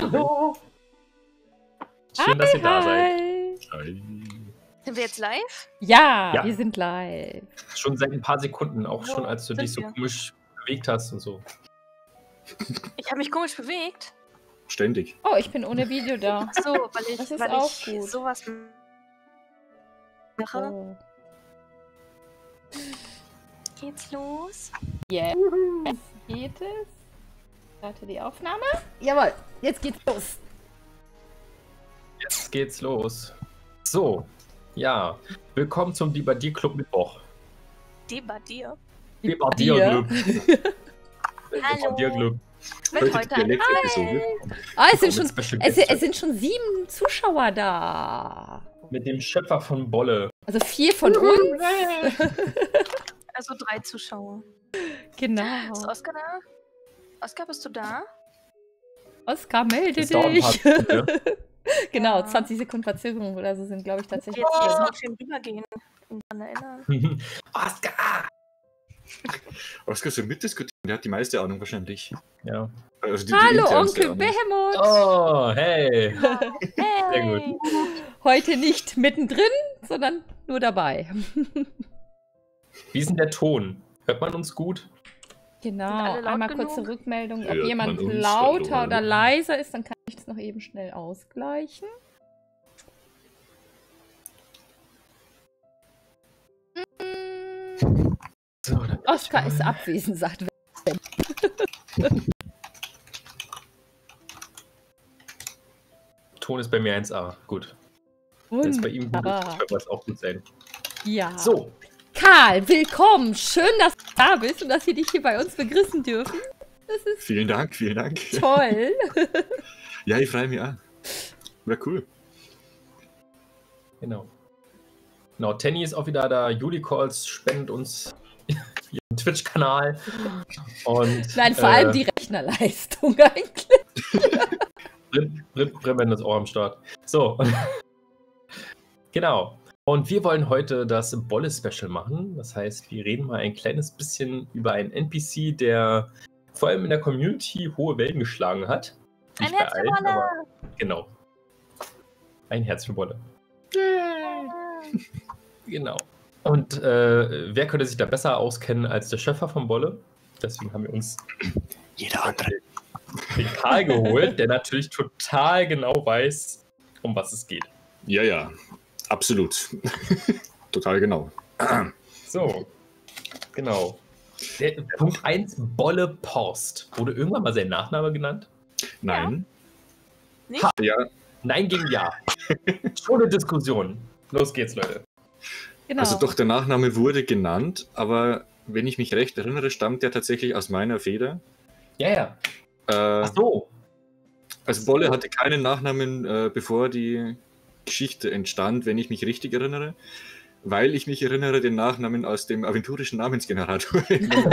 Hallo. Schön, dass ihr da seid. Hi. Sind wir jetzt live? Ja, Ja. wir sind live. Schon seit ein paar Sekunden, auch So, schon als du sind dich so wir. komisch bewegt hast und so. Ich habe mich komisch bewegt. Ständig. Oh, ich bin ohne Video da. Ach so, weil Das ist weil auch ich gut. sowas mache. Oh. Geht's los? Yes. Geht es? Starte die Aufnahme. Jawohl, jetzt geht's los. Jetzt geht's los. So, ja. Willkommen zum Debattier Club Mittwoch. Debattier. Debattier Club. Hallo. Debattier Club. Mit heute an. Dialekt-Episode. Ah, es sind, Mit schon, Special es, Guest. es sind schon 7 Zuschauer da. Mit dem Schöpfer von Bolle. Also 4 von uns. Also 3 Zuschauer. Genau. Ist Oskar da? Oskar, bist du da? Oskar, melde Das dauert ein paar dich. Sekunden, ne? Genau, Ja. 20 Sekunden Verzögerung oder so sind, glaube ich, tatsächlich. Jetzt drin. noch schön rübergehen und daran erinnern. Oscar! Oskar soll mitdiskutieren, der hat die meiste Ahnung wahrscheinlich. Ja. Also die Hallo, internste Onkel Ahnung. Behemoth. Oh, hey. Hey. Heute nicht mittendrin, sondern nur dabei. Wie ist denn der Ton? Hört man uns gut? Genau, alle laut einmal genug? kurze Rückmeldung, ob Hört jemand man uns? lauter Hallo, oder hallo. leiser ist, dann kann ich das noch eben schnell ausgleichen. So, dann Oskar ist abwesend, sagt Ton ist bei mir 1A. Gut. Wenn es bei ihm gut ist, Wunderbar. wird es auch gut sein. Ja. So, Karl, willkommen. Schön, dass du da bist und dass wir dich hier bei uns begrüßen dürfen. Das ist Vielen Dank, vielen Dank. toll. Ja, ich freue mich auch. Wäre cool. genau. Genau, Tenny ist auch wieder da. Juli Calls spendet uns ihren Twitch-Kanal. Und Nein, vor allem die Rechnerleistung eigentlich. Bremen ist auch am Start. So. Genau. Und wir wollen heute das Bolle-Special machen. Das heißt, wir reden mal ein kleines bisschen über einen NPC, der vor allem in der Community hohe Wellen geschlagen hat. Ein Nicht bei Herz für allen, Bolle. aber genau. Ein Herz für Bolle. Genau. Und wer könnte sich da besser auskennen als der Schöpfer von Bolle? Deswegen haben wir uns Jeder andere. den Karl geholt, der natürlich total genau weiß, um was es geht. Ja, ja. Absolut. Total genau. So, genau. Punkt 1, Bolle Post. Wurde irgendwann mal sein Nachname genannt? Nein. Nicht? Ja, Nein gegen Ja. Schon eine Diskussion. Los geht's, Leute. Genau. also doch, der Nachname wurde genannt, aber wenn ich mich recht erinnere, stammt der tatsächlich aus meiner Feder. Ja, ja. Äh, Ach so. Also Bolle hatte keinen Nachnamen, bevor die Geschichte entstand, wenn ich mich richtig erinnere. Weil ich mich erinnere, den Nachnamen aus dem aventurischen Namensgenerator.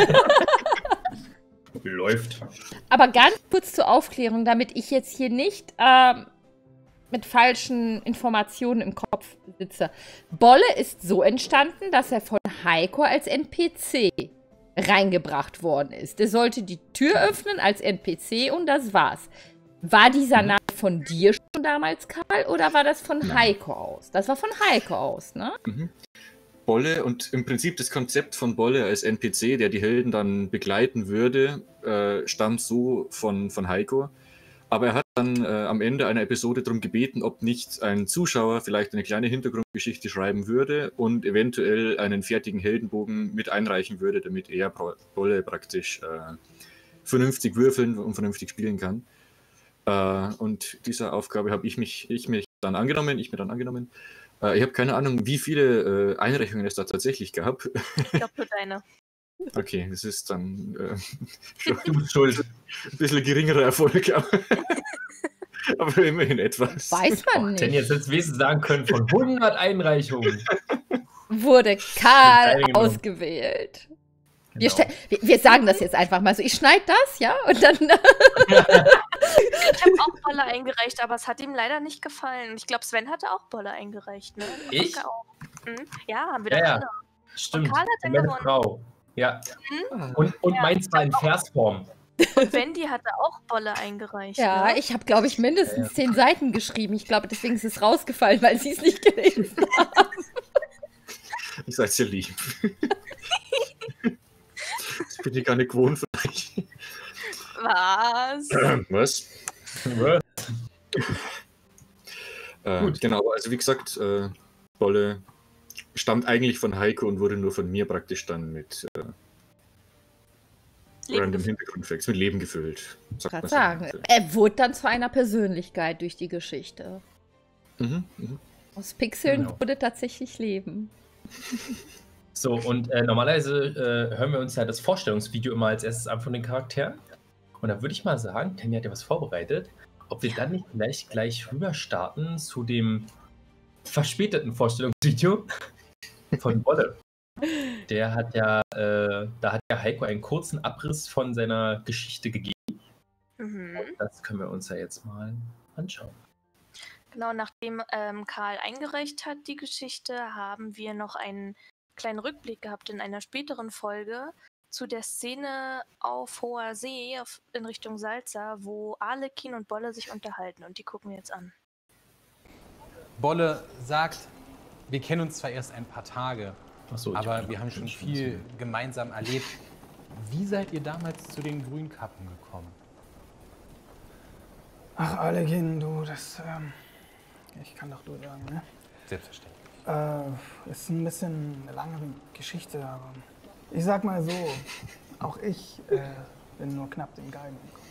Läuft. Aber ganz kurz zur Aufklärung, damit ich jetzt hier nicht mit falschen Informationen im Kopf sitze. Bolle ist so entstanden, dass er von Heiko als NPC reingebracht worden ist. Der sollte die Tür öffnen als NPC und das war's. War dieser Name von dir schon damals, Karl, oder war das von Heiko aus? Das war von Heiko aus, ne? Bolle und im Prinzip das Konzept von Bolle als NPC, der die Helden dann begleiten würde, stammt so von Heiko. Aber er hat dann am Ende einer Episode darum gebeten, ob nicht ein Zuschauer vielleicht eine kleine Hintergrundgeschichte schreiben würde und eventuell einen fertigen Heldenbogen mit einreichen würde, damit er Bolle praktisch vernünftig würfeln und vernünftig spielen kann. Und dieser Aufgabe habe ich mir dann angenommen. Ich habe keine Ahnung, wie viele Einreichungen es da tatsächlich gab. Ich glaube nur deine. Okay, das ist dann Du bist schuld. ein bisschen geringerer Erfolg, aber immerhin etwas. Weiß man Denn nicht. jetzt hättest du wenigstens sagen können, von 100 Einreichungen. Wurde Karl Teilgenommen. ausgewählt. Genau. Wir sagen das jetzt einfach mal so. Ich schneide das, ja? Und dann. Ich habe auch Bolle eingereicht, aber es hat ihm leider nicht gefallen. Ich glaube, Sven hatte auch Bolle eingereicht, ne? Ich? Oskar auch. Ja, haben wir Ja, doch ja. alle. Stimmt. Und Karl hat dann Meine gewonnen. Frau. Ja. Ah, Und Ja, meins war in Versform. Und Wendy hatte auch Bolle eingereicht. Ja, ne? ich habe, glaube ich, mindestens 10 Seiten geschrieben. Ich glaube, deswegen ist es rausgefallen, weil sie es nicht gelesen haben. Ich seid sehr lieb. Das bin ich gar nicht gewohnt von euch. Was? Was? Gut. Genau, also wie gesagt, Bolle stammt eigentlich von Heiko und wurde nur von mir praktisch dann mit random Hintergrundfacts, mit Leben gefüllt. Ich kann sagen, er wurde dann zu einer Persönlichkeit durch die Geschichte. Aus Pixeln Genau. wurde tatsächlich Leben. So, und normalerweise hören wir uns ja das Vorstellungsvideo immer als erstes an von den Charakteren. Und da würde ich mal sagen, Tanny hat ja was vorbereitet, ob wir dann nicht vielleicht gleich rüber starten zu dem verspäteten Vorstellungsvideo von Bolle. Der hat ja, da hat ja Heiko einen kurzen Abriss von seiner Geschichte gegeben. Mhm. Und das können wir uns ja jetzt mal anschauen. Genau, nachdem Karl eingereicht hat, die Geschichte, haben wir noch einen kleinen Rückblick gehabt in einer späteren Folge zu der Szene auf hoher See in Richtung Salza, wo Arlekin und Bolle sich unterhalten. Und die gucken wir jetzt an. Bolle sagt, wir kennen uns zwar erst ein paar Tage, Ach so, aber wir haben schon viel gemeinsam erlebt. Wie seid ihr damals zu den Grünkappen gekommen? Ach, Arlekin, du, ich kann doch du sagen, ne? Selbstverständlich. Ist ein bisschen eine lange Geschichte, aber ich sag mal so, auch ich bin nur knapp den Galgen gekommen.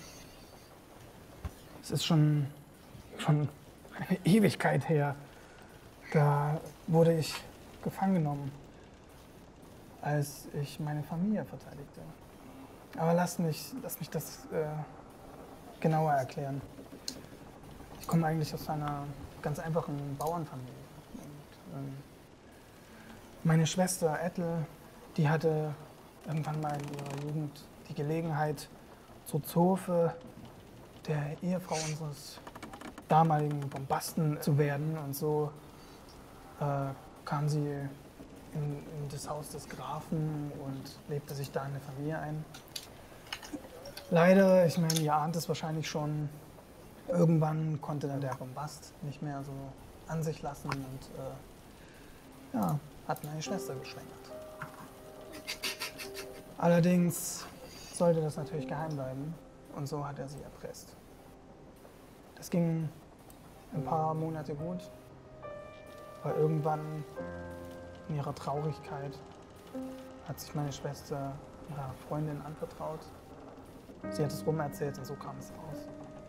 Es ist schon eine Ewigkeit her. Da wurde ich gefangen genommen, als ich meine Familie verteidigte. Aber lass mich das genauer erklären. Ich komme eigentlich aus einer ganz einfachen Bauernfamilie. Und, meine Schwester Ethel, die hatte irgendwann mal in ihrer Jugend die Gelegenheit, zur Zofe der Ehefrau unseres damaligen Bombasten zu werden. Und so kam sie in das Haus des Grafen und lebte sich da in der Familie ein. Leider, ich meine, ihr ahnt es wahrscheinlich schon, irgendwann konnte der Bombast nicht mehr so an sich lassen und hat meine Schwester geschwängert. Allerdings sollte das natürlich geheim bleiben und so hat er sie erpresst. Das ging ein paar Monate gut, aber irgendwann in ihrer Traurigkeit hat sich meine Schwester ihrer Freundin anvertraut. Sie hat es rumerzählt und so kam es raus.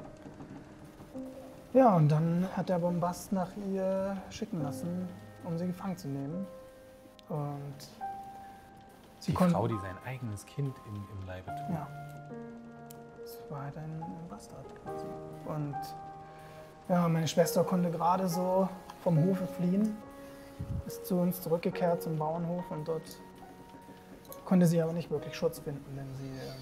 Ja, und dann hat der Bombast nach ihr schicken lassen, um sie gefangen zu nehmen. Und sie Die konnte... Frau, die sein eigenes Kind im Leibe trug. Ja. Es war halt ein Bastard quasi. Und ja, meine Schwester konnte gerade so vom Hofe fliehen, ist zu uns zurückgekehrt zum Bauernhof und dort konnte sie aber nicht wirklich Schutz finden, denn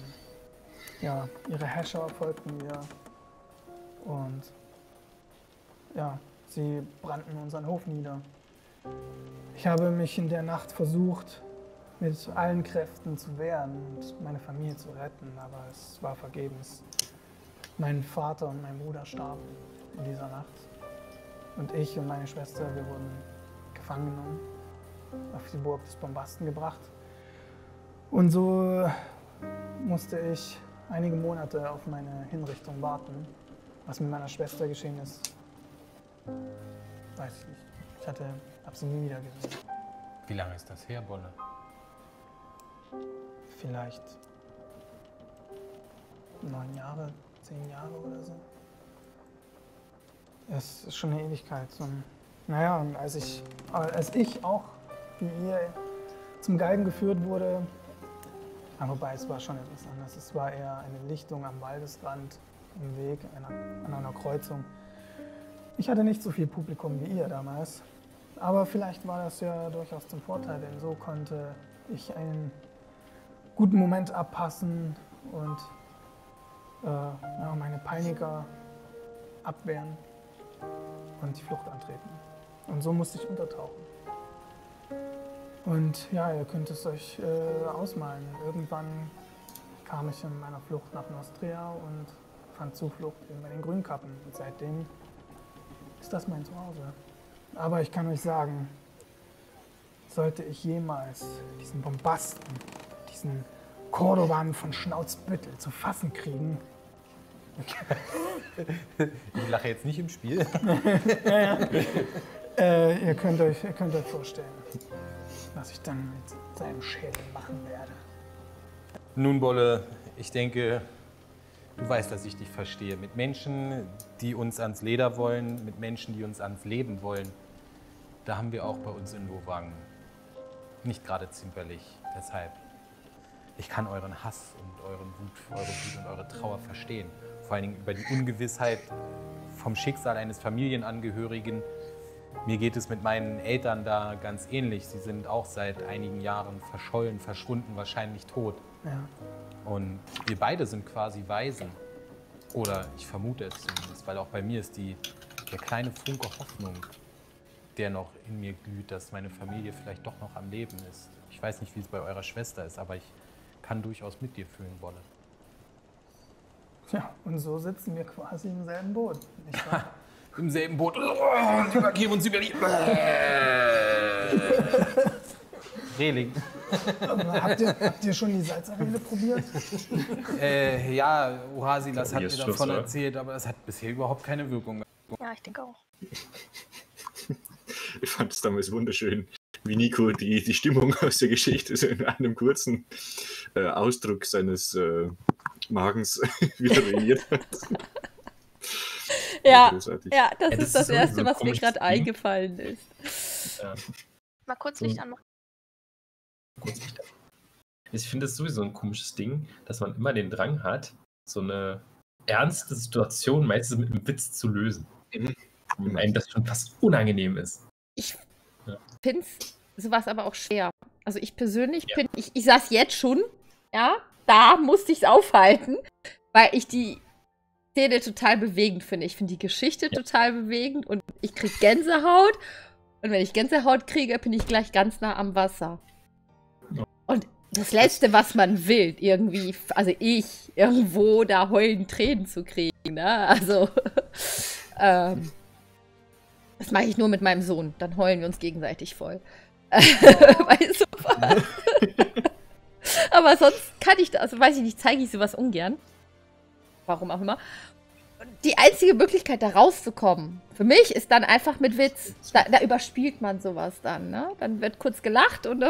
ihre Herrscher folgten ihr und ja, sie brannten unseren Hof nieder. Ich habe mich in der Nacht versucht, mit allen Kräften zu wehren und meine Familie zu retten, aber es war vergebens. Mein Vater und mein Bruder starben in dieser Nacht. Und ich und meine Schwester, wir wurden gefangen genommen, auf die Burg des Bombasten gebracht. Und so musste ich einige Monate auf meine Hinrichtung warten. Was mit meiner Schwester geschehen ist, weiß ich nicht. Ich habe sie nie wieder gesehen. Wie lange ist das her, Bolle? Vielleicht 9 Jahre, 10 Jahre oder so. Es ist schon eine Ewigkeit. Und, naja, und als ich auch wie ihr zum Galgen geführt wurde, wobei es war schon etwas anderes. Es war eher eine Lichtung am Waldesrand, im Weg, an einer Kreuzung. Ich hatte nicht so viel Publikum wie ihr damals, aber vielleicht war das ja durchaus zum Vorteil, denn so konnte ich einen guten Moment abpassen und meine Peiniger abwehren und die Flucht antreten. Und so musste ich untertauchen. Und ja, ihr könnt es euch ausmalen. Irgendwann kam ich in meiner Flucht nach Nostria und fand Zuflucht eben bei den Grünkappen. Und seitdem ist das mein Zuhause. Aber ich kann euch sagen, sollte ich jemals diesen Bombasten, diesen Cordovan von Schnauzbüttel zu fassen kriegen. Ich lache jetzt nicht im Spiel. Ihr könnt euch vorstellen, was ich dann mit seinem Schädel machen werde. Nun, Bolle, ich denke, du weißt, dass ich dich verstehe. Mit Menschen, die uns ans Leder wollen, mit Menschen, die uns ans Leben wollen, da haben wir auch bei uns in Lovang nicht gerade zimperlich. Deshalb, ich kann euren Hass und eure Wut und eure Trauer verstehen. Vor allen Dingen über die Ungewissheit vom Schicksal eines Familienangehörigen. Mir geht es mit meinen Eltern da ganz ähnlich. Sie sind auch seit einigen Jahren verschollen, verschwunden, wahrscheinlich tot. Ja. Und wir beide sind quasi Waisen. Oder ich vermute es zumindest, weil auch bei mir ist der kleine Funke Hoffnung, der noch in mir glüht, dass meine Familie vielleicht doch noch am Leben ist. Ich weiß nicht, wie es bei eurer Schwester ist, aber ich kann durchaus mit dir fühlen, Bolle. Ja, und so sitzen wir quasi im selben Boot, nicht wahr? Im selben Boot. Und übergeben uns über die... Reling. Habt ihr schon die Salzarene probiert? Ja, Ohasilas hat mir Probier's davon schon, oder? erzählt, aber das hat bisher überhaupt keine Wirkung. Ja, ich denke auch. Ich fand es damals wunderschön, wie Nico die Stimmung aus der Geschichte so in einem kurzen Ausdruck seines Magens wieder ruiniert hat. Ja, Großartig. ja, das das ist das ist sowieso Erste, ein was mir komisches gerade Ding. eingefallen ist. Ja, Mal kurz Licht anmachen. kurz nicht. Ich finde es sowieso ein komisches Ding, dass man immer den Drang hat, so eine ernste Situation meistens mit einem Witz zu lösen. Mhm. Und einem das schon fast unangenehm ist. Ich Ja. finde sowas aber auch schwer. Also ich persönlich Ja. bin, ich saß jetzt schon, ja, da musste ich es aufhalten, weil ich die Szene total bewegend finde. Ich finde die Geschichte total bewegend und ich kriege Gänsehaut. Und wenn ich Gänsehaut kriege, bin ich gleich ganz nah am Wasser. Ja. Und das Letzte, was man will, irgendwie, also ich, irgendwo da heulen Tränen zu kriegen, ne? Also, das mache ich nur mit meinem Sohn. Dann heulen wir uns gegenseitig voll. Weißt du was? Aber sonst kann ich das, also weiß ich nicht, zeige ich sowas ungern. Warum auch immer. Die einzige Möglichkeit, da rauszukommen, für mich, ist dann einfach mit Witz. Da überspielt man sowas dann, ne? Dann wird kurz gelacht und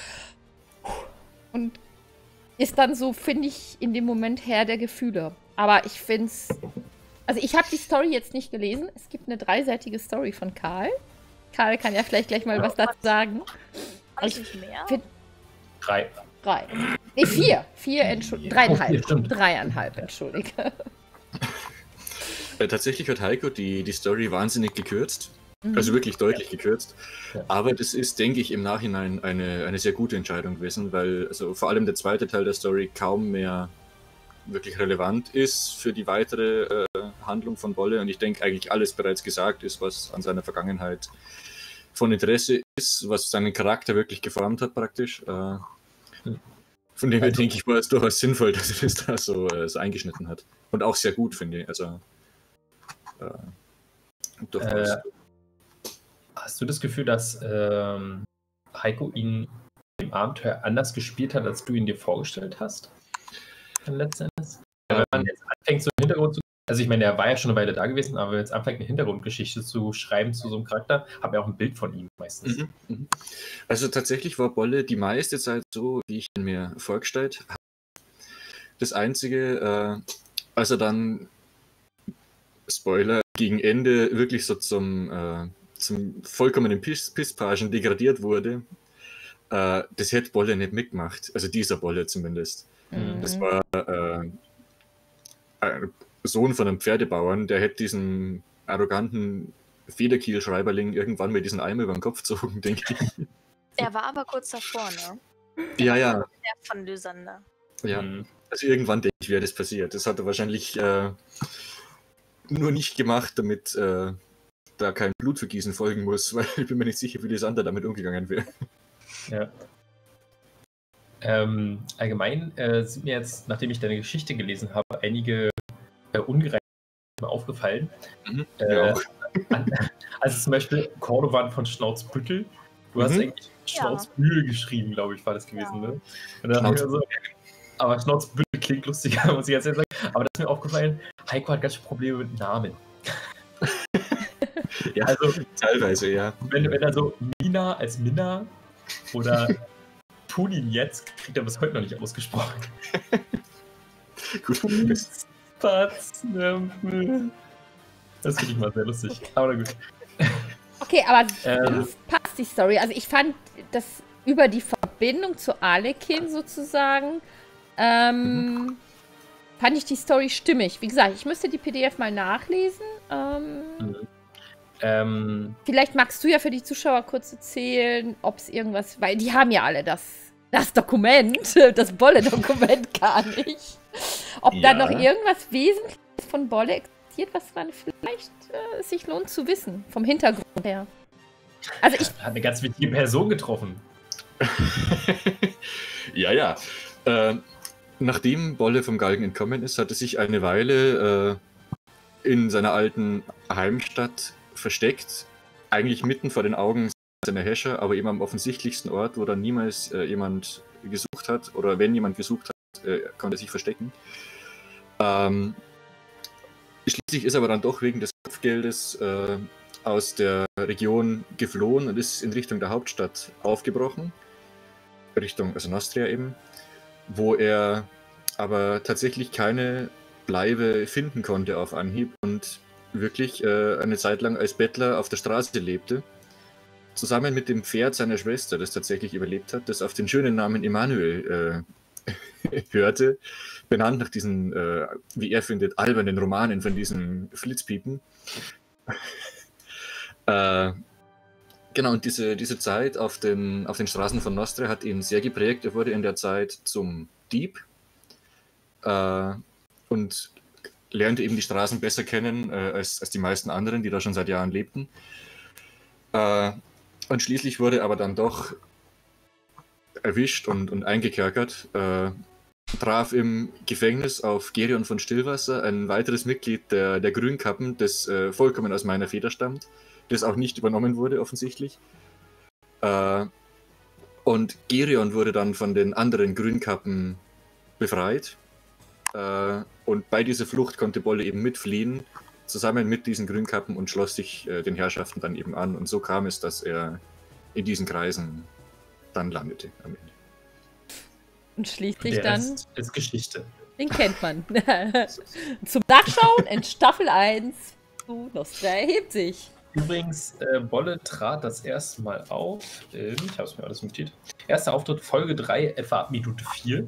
ist dann so, finde ich, in dem Moment Herr der Gefühle. Aber ich finde es... Also ich habe die Story jetzt nicht gelesen. Es gibt eine 3-seitige Story von Karl. Karl kann ja vielleicht gleich mal was dazu sagen. Weiß nicht mehr. 3. 3. Nee, 4. 4, entschuldige. 3,5. stimmt. 3,5, entschuldige. Tatsächlich hat Heiko die Story wahnsinnig gekürzt. Also wirklich deutlich gekürzt. Ja. Aber das ist, denke ich, im Nachhinein eine sehr gute Entscheidung gewesen, weil also vor allem der zweite Teil der Story kaum mehr wirklich relevant ist für die weitere Handlung von Bolle. Und ich denke, eigentlich alles bereits gesagt ist, was an seiner Vergangenheit von Interesse ist, was seinen Charakter wirklich geformt hat praktisch. Von dem her denke ich, war es durchaus sinnvoll, dass er das da so eingeschnitten hat. Und auch sehr gut, finde ich. Also durchaus. Hast du das Gefühl, dass Heiko ihn im Abenteuer anders gespielt hat, als du ihn dir vorgestellt hast? Letzten Endes? Wenn man jetzt anfängt, so einen Hintergrund zu... Also ich meine, er war ja schon eine Weile da gewesen, aber wenn man jetzt anfängt, eine Hintergrundgeschichte zu schreiben zu so einem Charakter, haben wir auch ein Bild von ihm meistens. Also tatsächlich war Bolle die meiste Zeit so, wie ich ihn mir vorgestellt habe. Das Einzige, als er dann, Spoiler, gegen Ende wirklich so zum vollkommenen Pisspagen degradiert wurde, das hätte Bolle nicht mitgemacht. Also dieser Bolle zumindest. Das war ein Sohn von einem Pferdebauern, der hätte diesen arroganten Federkiel-Schreiberling irgendwann mit diesen Eimer über den Kopf gezogen, denke ich. Er war aber kurz davor, ne? Ja. Der von Lysander. Ja. Mhm. Also irgendwann denke ich, wäre das passiert. Das hat er wahrscheinlich nur nicht gemacht, damit da kein Blutvergießen folgen muss, weil ich bin mir nicht sicher, wie Lysander damit umgegangen wäre. Ja. Allgemein sind mir jetzt, nachdem ich deine Geschichte gelesen habe, einige Ungereimtheiten aufgefallen. Ja. Also zum Beispiel Cordovan von Schnauzbüttel. Du hast eigentlich Schnauzbühl geschrieben, glaube ich, war das gewesen, ne? Und dann dachte ich mir so, aber Schnauzbühl klingt lustiger, muss ich jetzt sagen. Aber das ist mir aufgefallen, Heiko hat ganz schön Probleme mit Namen. Ja, also teilweise, ja. Wenn er so Mina als Minna oder Punin jetzt, kriegt er bis heute noch nicht ausgesprochen. Gut. Das finde ich mal sehr lustig. Aber na gut. Okay, aber das passt die Story. Also ich fand das über die Verbindung zu Arlekin sozusagen, fand ich die Story stimmig. Wie gesagt, ich müsste die PDF mal nachlesen. Vielleicht magst du ja für die Zuschauer kurz erzählen, ob es irgendwas, weil die haben ja alle das Dokument, das Bolle-Dokument gar nicht. Ob da noch irgendwas Wesentliches von Bolle existiert, was man vielleicht sich lohnt zu wissen, vom Hintergrund her. Also ich hat eine ganz wichtige Person getroffen. Ja. Nachdem Bolle vom Galgen entkommen ist, hat er sich eine Weile in seiner alten Heimstadt versteckt. Eigentlich mitten vor den Augen seiner Herrscher, aber eben am offensichtlichsten Ort, wo dann niemals jemand gesucht hat. Oder wenn jemand gesucht hat, konnte er sich verstecken. Schließlich ist er aber dann doch wegen des Kopfgeldes aus der Region geflohen und ist in Richtung der Hauptstadt aufgebrochen. Richtung, also Nostria eben, wo er aber tatsächlich keine Bleibe finden konnte auf Anhieb und wirklich eine Zeit lang als Bettler auf der Straße lebte. Zusammen mit dem Pferd seiner Schwester, das tatsächlich überlebt hat, das auf den schönen Namen Emanuel hörte, benannt nach diesen, wie er findet, albernen Romanen von diesen Flitzpiepen. Genau, und diese Zeit auf den Straßen von Nostria hat ihn sehr geprägt. Er wurde in der Zeit zum Dieb und lernte eben die Straßen besser kennen als die meisten anderen, die da schon seit Jahren lebten. Und schließlich wurde aber dann doch erwischt und eingekerkert. Traf im Gefängnis auf Gerion von Stillwasser, ein weiteres Mitglied der Grünkappen, das vollkommen aus meiner Feder stammt, das auch nicht übernommen wurde offensichtlich. Und Gerion wurde dann von den anderen Grünkappen befreit. Und bei dieser Flucht konnte Bolle eben mitfliehen, zusammen mit diesen Grünkappen und schloss sich den Herrschaften dann eben an. Und so kam es, dass er in diesen Kreisen dann landete am Ende. Und schließlich Der dann, Rest ist Geschichte. den kennt man. Zum Nachschauen in Staffel 1 zu Nostria erhebt sich. Übrigens, Bolle trat das erste Mal auf in, ich habe es mir alles notiert, erster Auftritt Folge 3, etwa ab Minute 4.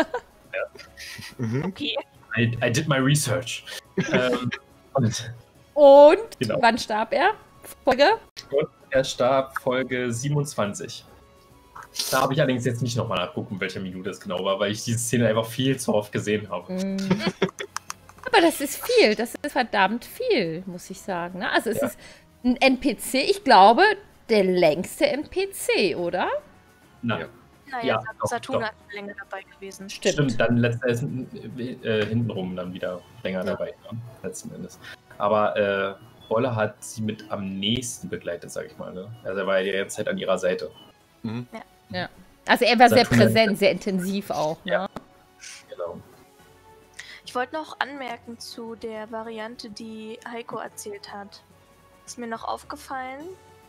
Okay. I did my research. Und Genau. Wann starb er? Folge? Und er starb Folge 27. Da habe ich allerdings jetzt nicht nochmal nachgucken, welche Minute es genau war, weil ich diese Szene einfach viel zu oft gesehen habe. Aber das ist viel, das ist verdammt viel, muss ich sagen. Ne? Also es ist ein NPC, ich glaube, der längste NPC, oder? Naja, Naja, Saturn ist länger dabei gewesen. Stimmt, dann letzten hintenrum dann wieder länger dabei, ne? Letzten Endes. Aber Bolle hat sie mit am nächsten begleitet, sag ich mal. Ne? Also er war ja die ganze Zeit an ihrer Seite. Mhm. Ja. Also er war sehr Saturn präsent, sehr intensiv auch. Ne? Ja. Genau. Ich wollte noch anmerken zu der Variante, die Heiko erzählt hat. Ist mir noch aufgefallen,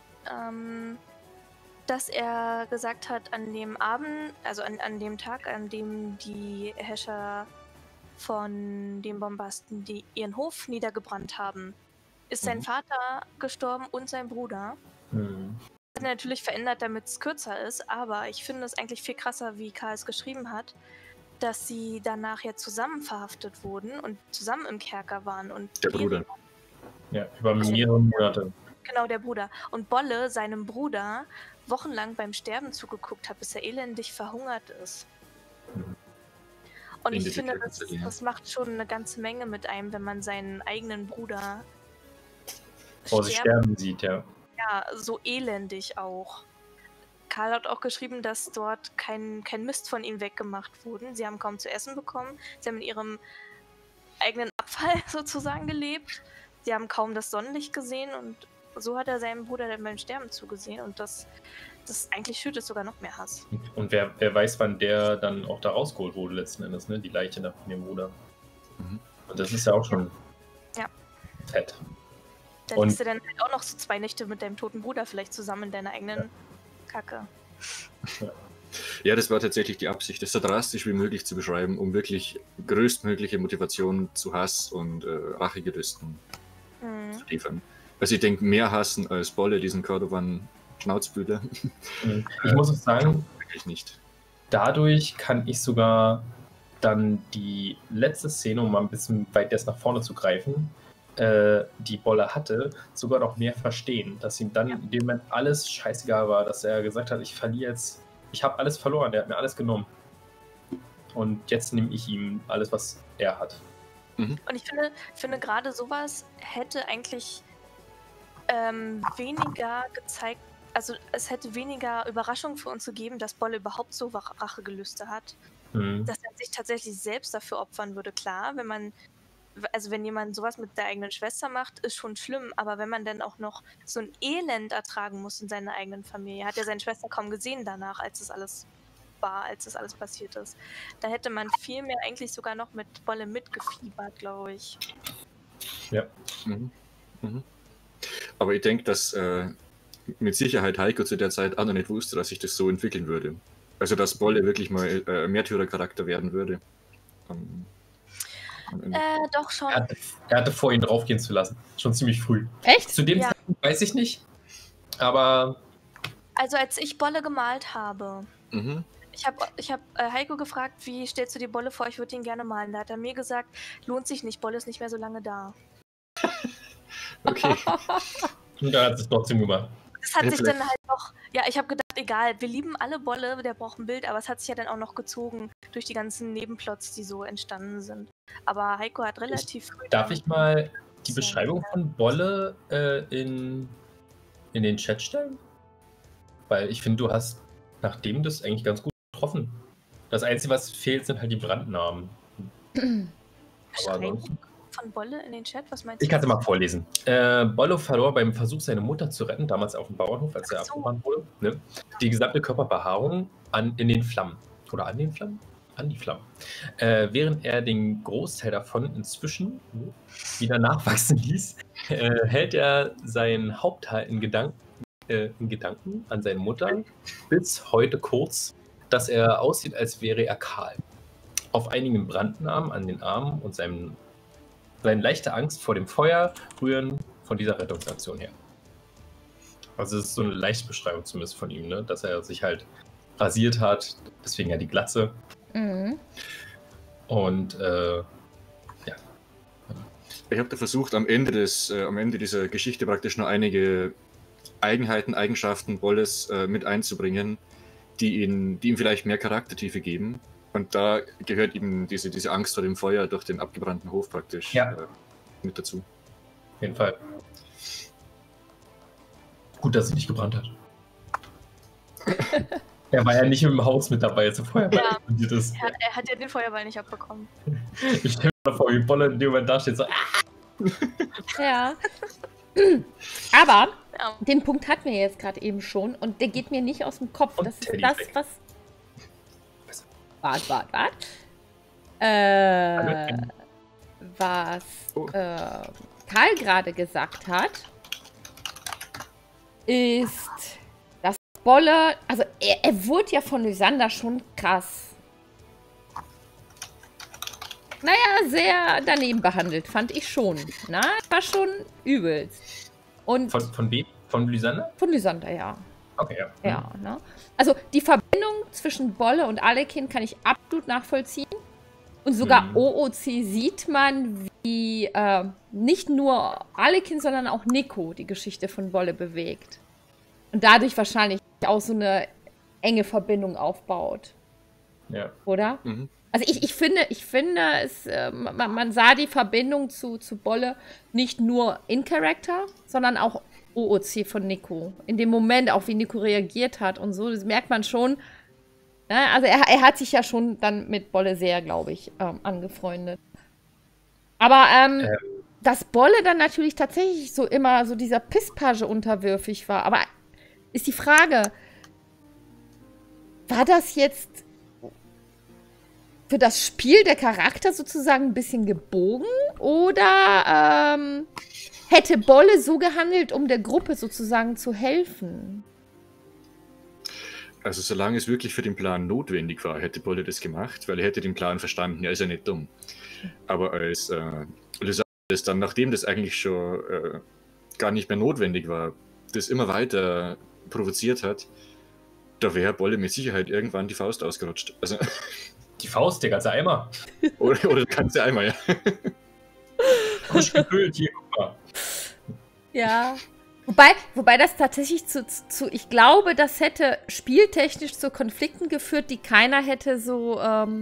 dass er gesagt hat, an dem Abend, also an dem Tag, an dem die Herrscher von den Bombasten ihren Hof niedergebrannt haben, ist sein Vater gestorben und sein Bruder. Das hat er natürlich verändert, damit es kürzer ist, aber ich finde es eigentlich viel krasser, wie Karl es geschrieben hat, dass sie danach ja zusammen verhaftet wurden und zusammen im Kerker waren. Und Der Bruder. Ja, über mehrere Monate. Genau, der Bruder. Und Bolle, seinem Bruder, wochenlang beim Sterben zugeguckt hat, bis er elendig verhungert ist. Und ich finde, das macht schon eine ganze Menge mit einem, wenn man seinen eigenen Bruder Vor sich sterben sieht, ja. Ja, so elendig auch. Karl hat auch geschrieben, dass dort kein Mist von ihnen weggemacht wurde. Sie haben kaum zu essen bekommen. Sie haben in ihrem eigenen Abfall sozusagen gelebt. Sie haben kaum das Sonnenlicht gesehen und so hat er seinem Bruder dann beim Sterben zugesehen und das eigentlich schürt es sogar noch mehr Hass. Und wer weiß, wann der dann auch da rausgeholt wurde letzten Endes, ne? Die Leiche da von dem Bruder. Mhm. Und das ist ja auch schon fett. Da Und- liegst du dann halt auch noch so 2 Nächte mit deinem toten Bruder vielleicht zusammen in deiner eigenen Kacke. Ja, das war tatsächlich die Absicht, das so drastisch wie möglich zu beschreiben, um wirklich größtmögliche Motivation zu Hass und Rachegelüsten zu liefern. Also ich denke, mehr hassen als Bolle, diesen Cordovan-Schnauzbüter. Ich muss auch sagen, Wirklich nicht. dadurch kann ich sogar dann die letzte Szene, um mal ein bisschen weit erst nach vorne zu greifen, die Bolle hatte, sogar noch mehr verstehen. Dass ihm dann in dem Moment alles scheißegal war, dass er gesagt hat, ich verliere jetzt, ich habe alles verloren, der hat mir alles genommen. Und jetzt nehme ich ihm alles, was er hat. Und ich finde gerade sowas hätte eigentlich weniger gezeigt, also es hätte weniger Überraschung für uns gegeben, dass Bolle überhaupt so Rachegelüste hat. Dass er sich tatsächlich selbst dafür opfern würde, klar, wenn jemand sowas mit der eigenen Schwester macht, ist schon schlimm, aber wenn man dann auch noch so ein Elend ertragen muss in seiner eigenen Familie, hat er seine Schwester kaum gesehen danach, als das alles passiert ist. Da hätte man viel mehr eigentlich sogar noch mit Bolle mitgefiebert, glaube ich. Ja. Mhm. Aber ich denke, dass mit Sicherheit Heiko zu der Zeit auch noch nicht wusste, dass sich das so entwickeln würde. Also, dass Bolle wirklich mal Märtyrercharakter werden würde. Am Ende. Doch schon. Er hatte vor, ihn draufgehen zu lassen. Schon ziemlich früh. Echt? Zu dem Ja. Zeitpunkt weiß ich nicht. Aber Also als ich Bolle gemalt habe, Mhm. ich hab Heiko gefragt, wie stellst du dir Bolle vor, ich würde ihn gerne malen. Da hat er mir gesagt, lohnt sich nicht, Bolle ist nicht mehr so lange da. Okay. und dann hat es trotzdem gemacht. Das hat Ja, sich vielleicht- dann halt noch, ja, ich habe gedacht, egal, wir lieben alle Bolle, der braucht ein Bild, aber es hat sich ja dann auch noch gezogen durch die ganzen Nebenplots, die so entstanden sind. Aber Heiko hat relativ früh... Darf ich mal die Sehr Beschreibung von Bolle in den Chat stellen? Weil ich finde, du hast nachdem das eigentlich ganz gut getroffen. Das Einzige, was fehlt, sind halt die Brandnamen. Aber Beschreibung ansonsten. von Bolle in den Chat, was meinst du? Ich kann es mal vorlesen. Bolle verlor beim Versuch, seine Mutter zu retten, damals auf dem Bauernhof, als er Ach so. abgebrannt wurde, ne? Die gesamte Körperbehaarung in den Flammen. Oder an den Flammen? An die Flammen. Während er den Großteil davon inzwischen wieder nachwachsen ließ, hält er sein Hauptteil in Gedanken an seine Mutter bis heute kurz, dass er aussieht, als wäre er kahl. Auf einigen Brandnamen an den Armen und seine leichte Angst vor dem Feuer rühren von dieser Rettungsaktion her. Also es ist so eine leichte Beschreibung zumindest von ihm, ne? Dass er sich halt rasiert hat, deswegen ja die Glatze. Mhm. Und Ich habe da versucht, am Ende dieser Geschichte praktisch nur einige Eigenschaften Bolles mit einzubringen, die ihm vielleicht mehr Charaktertiefe geben. Und da gehört eben diese Angst vor dem Feuer durch den abgebrannten Hof praktisch mit dazu. auf jeden Fall. Gut, dass sie nicht gebrannt hat. Er war ja nicht im Haus mit dabei, als der Feuerball Ja. explodiert ist. Er hat ja den Feuerball nicht abbekommen. Ich stelle mir vor, wie Bolle in dem Moment da steht, so, Ja. Aber Ja. den Punkt hatten wir jetzt gerade eben schon und der geht mir nicht aus dem Kopf. Und Das ist Teddy das, weg. was. Wart. Was Oh. Karl gerade gesagt hat, ist, dass Bolle, also er wurde ja von Lysander schon krass. Naja, sehr daneben behandelt, fand ich schon. Na, war schon übelst. Und von wem? Von Lysander? von Lysander, ja. Okay, ja. Ja, ne? Also die Verbindung zwischen Bolle und Alekin kann ich absolut nachvollziehen. Und sogar OOC sieht man, wie nicht nur Alekin, sondern auch Nico die Geschichte von Bolle bewegt. Und dadurch wahrscheinlich auch so eine enge Verbindung aufbaut. Ja. Oder? Mhm. Also ich finde, man sah die Verbindung zu Bolle nicht nur in Character, sondern auch OOC von Nico. In dem Moment, auch wie Nico reagiert hat und so, das merkt man schon. Ne? Also er hat sich ja schon dann mit Bolle sehr, glaube ich, angefreundet. Aber dass Bolle dann natürlich tatsächlich so immer so dieser Pisspage unterwürfig war. Aber ist die Frage, war das jetzt für das Spiel der Charakter sozusagen ein bisschen gebogen? Oder hätte Bolle so gehandelt, um der Gruppe sozusagen zu helfen? Also solange es wirklich für den Plan notwendig war, hätte Bolle das gemacht, weil er hätte den Plan verstanden, er ist ja nicht dumm. Aber als Lysander dann, nachdem das eigentlich schon gar nicht mehr notwendig war, das immer weiter provoziert hat, da wäre Bolle mit Sicherheit irgendwann die Faust ausgerutscht. Also, Die Faust, der ganze Eimer. oder der ganze Eimer, ja. Frisch gefüllt, hier, guck mal. Ja. Wobei das tatsächlich ich glaube, das hätte spieltechnisch zu Konflikten geführt, die keiner hätte so,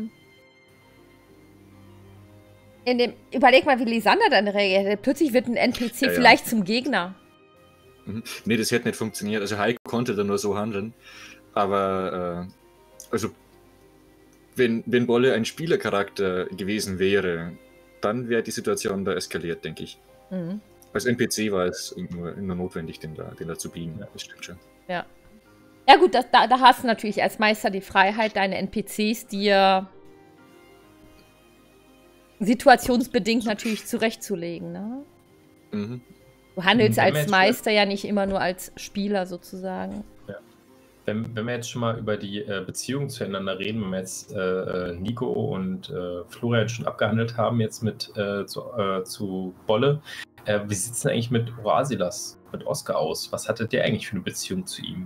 überleg mal, wie Lysander dann reagiert hätte. Plötzlich wird ein NPC vielleicht zum Gegner. Nee, das hätte nicht funktioniert. Also Heiko konnte da nur so handeln. Aber, also, wenn Bolle ein Spielercharakter gewesen wäre, dann wäre die Situation da eskaliert, denke ich. Mhm. Als NPC war es nur notwendig, den da zu biegen. Ja, das stimmt schon. Ja. Ja gut, da hast du natürlich als Meister die Freiheit, deine NPCs dir situationsbedingt natürlich zurechtzulegen, ne? Mhm. Du handelst als Meister ja nicht immer nur als Spieler sozusagen. Ja. Wenn wir jetzt schon mal über die Beziehung zueinander reden, wenn wir jetzt Nico und Florian schon abgehandelt haben, jetzt mit zu Bolle, wie sieht es denn eigentlich mit Orasilas, mit Oscar aus? Was hatte der eigentlich für eine Beziehung zu ihm?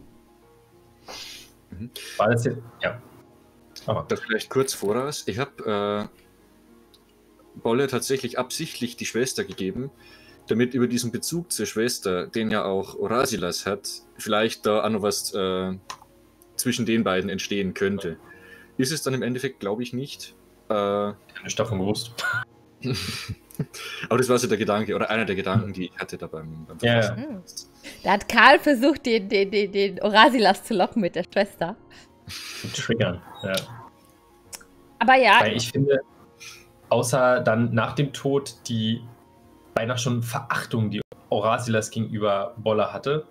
Mhm. War das jetzt, ja. Aber Das vielleicht kurz voraus. Ich habe Bolle tatsächlich absichtlich die Schwester gegeben, damit über diesen Bezug zur Schwester, den ja auch Orasilas hat, vielleicht da auch noch was zwischen den beiden entstehen könnte. Ist es dann im Endeffekt, glaube ich, nicht. ich habe nicht davon gewusst. Aber das war so der Gedanke, oder einer der Gedanken, die ich hatte da beim Ja, Verfassen. ja. Da hat Karl versucht, den Orasilas zu locken mit der Schwester. Triggern, ja. Aber ja. Weil ich finde, außer dann nach dem Tod die beinahe schon Verachtung, die Orasilas gegenüber Bolle hatte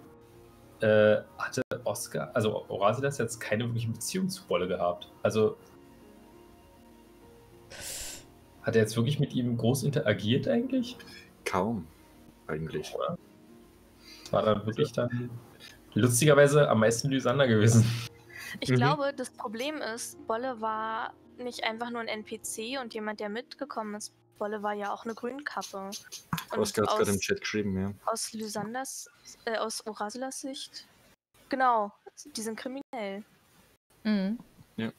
Oscar, also Orasilas jetzt keine wirkliche Beziehung zu Bolle gehabt. Also hat er jetzt wirklich mit ihm groß interagiert eigentlich? Kaum, eigentlich. Oder? War dann wirklich dann lustigerweise am meisten Lysander gewesen. Ich glaube, das Problem ist, Bolle war nicht einfach nur ein NPC und jemand, der mitgekommen ist. Bolle war ja auch eine Grünkappe. Und Oscar hat gerade im Chat geschrieben, ja. Aus aus Orasilas Sicht. Genau, die sind kriminell. Mhm. Ja.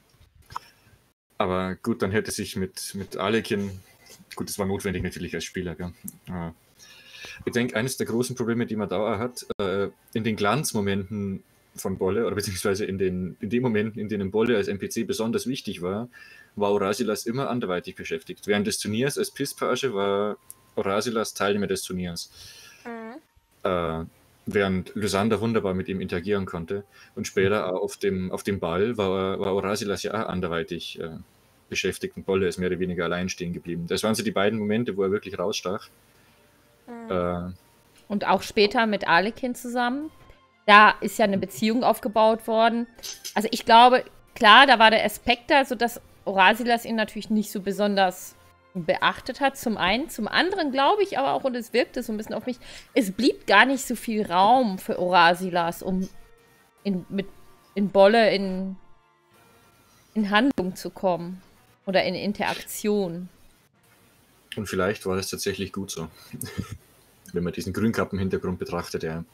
Aber gut, dann hätte sich mit Alekin, gut, das war notwendig natürlich als Spieler, gell? Ich denke, eines der großen Probleme, die man da hat, in den Glanzmomenten von Bolle, oder beziehungsweise in den Momenten, in denen Bolle als NPC besonders wichtig war Orasilas immer anderweitig beschäftigt. Während des Turniers als Pisspage war Orasilas Teilnehmer des Turniers. Mhm. Während Lysander wunderbar mit ihm interagieren konnte. Und später auch auf dem Ball war Orasilas ja auch anderweitig beschäftigt und Bolle ist mehr oder weniger allein stehen geblieben. Das waren so die beiden Momente, wo er wirklich rausstach. Mhm. Und auch später mit Alekin zusammen. Da ist ja eine Beziehung aufgebaut worden. Also ich glaube, klar, da war der Aspekt da, sodass Orasilas ihn natürlich nicht so besonders beachtet hat, zum einen. Zum anderen glaube ich aber auch, und es wirkte so ein bisschen auf mich, es blieb gar nicht so viel Raum für Orasilas, um in Bolle in Handlung zu kommen. Oder in Interaktion. Und vielleicht war das tatsächlich gut so. Wenn man diesen Grünkappenhintergrund betrachtet, ja.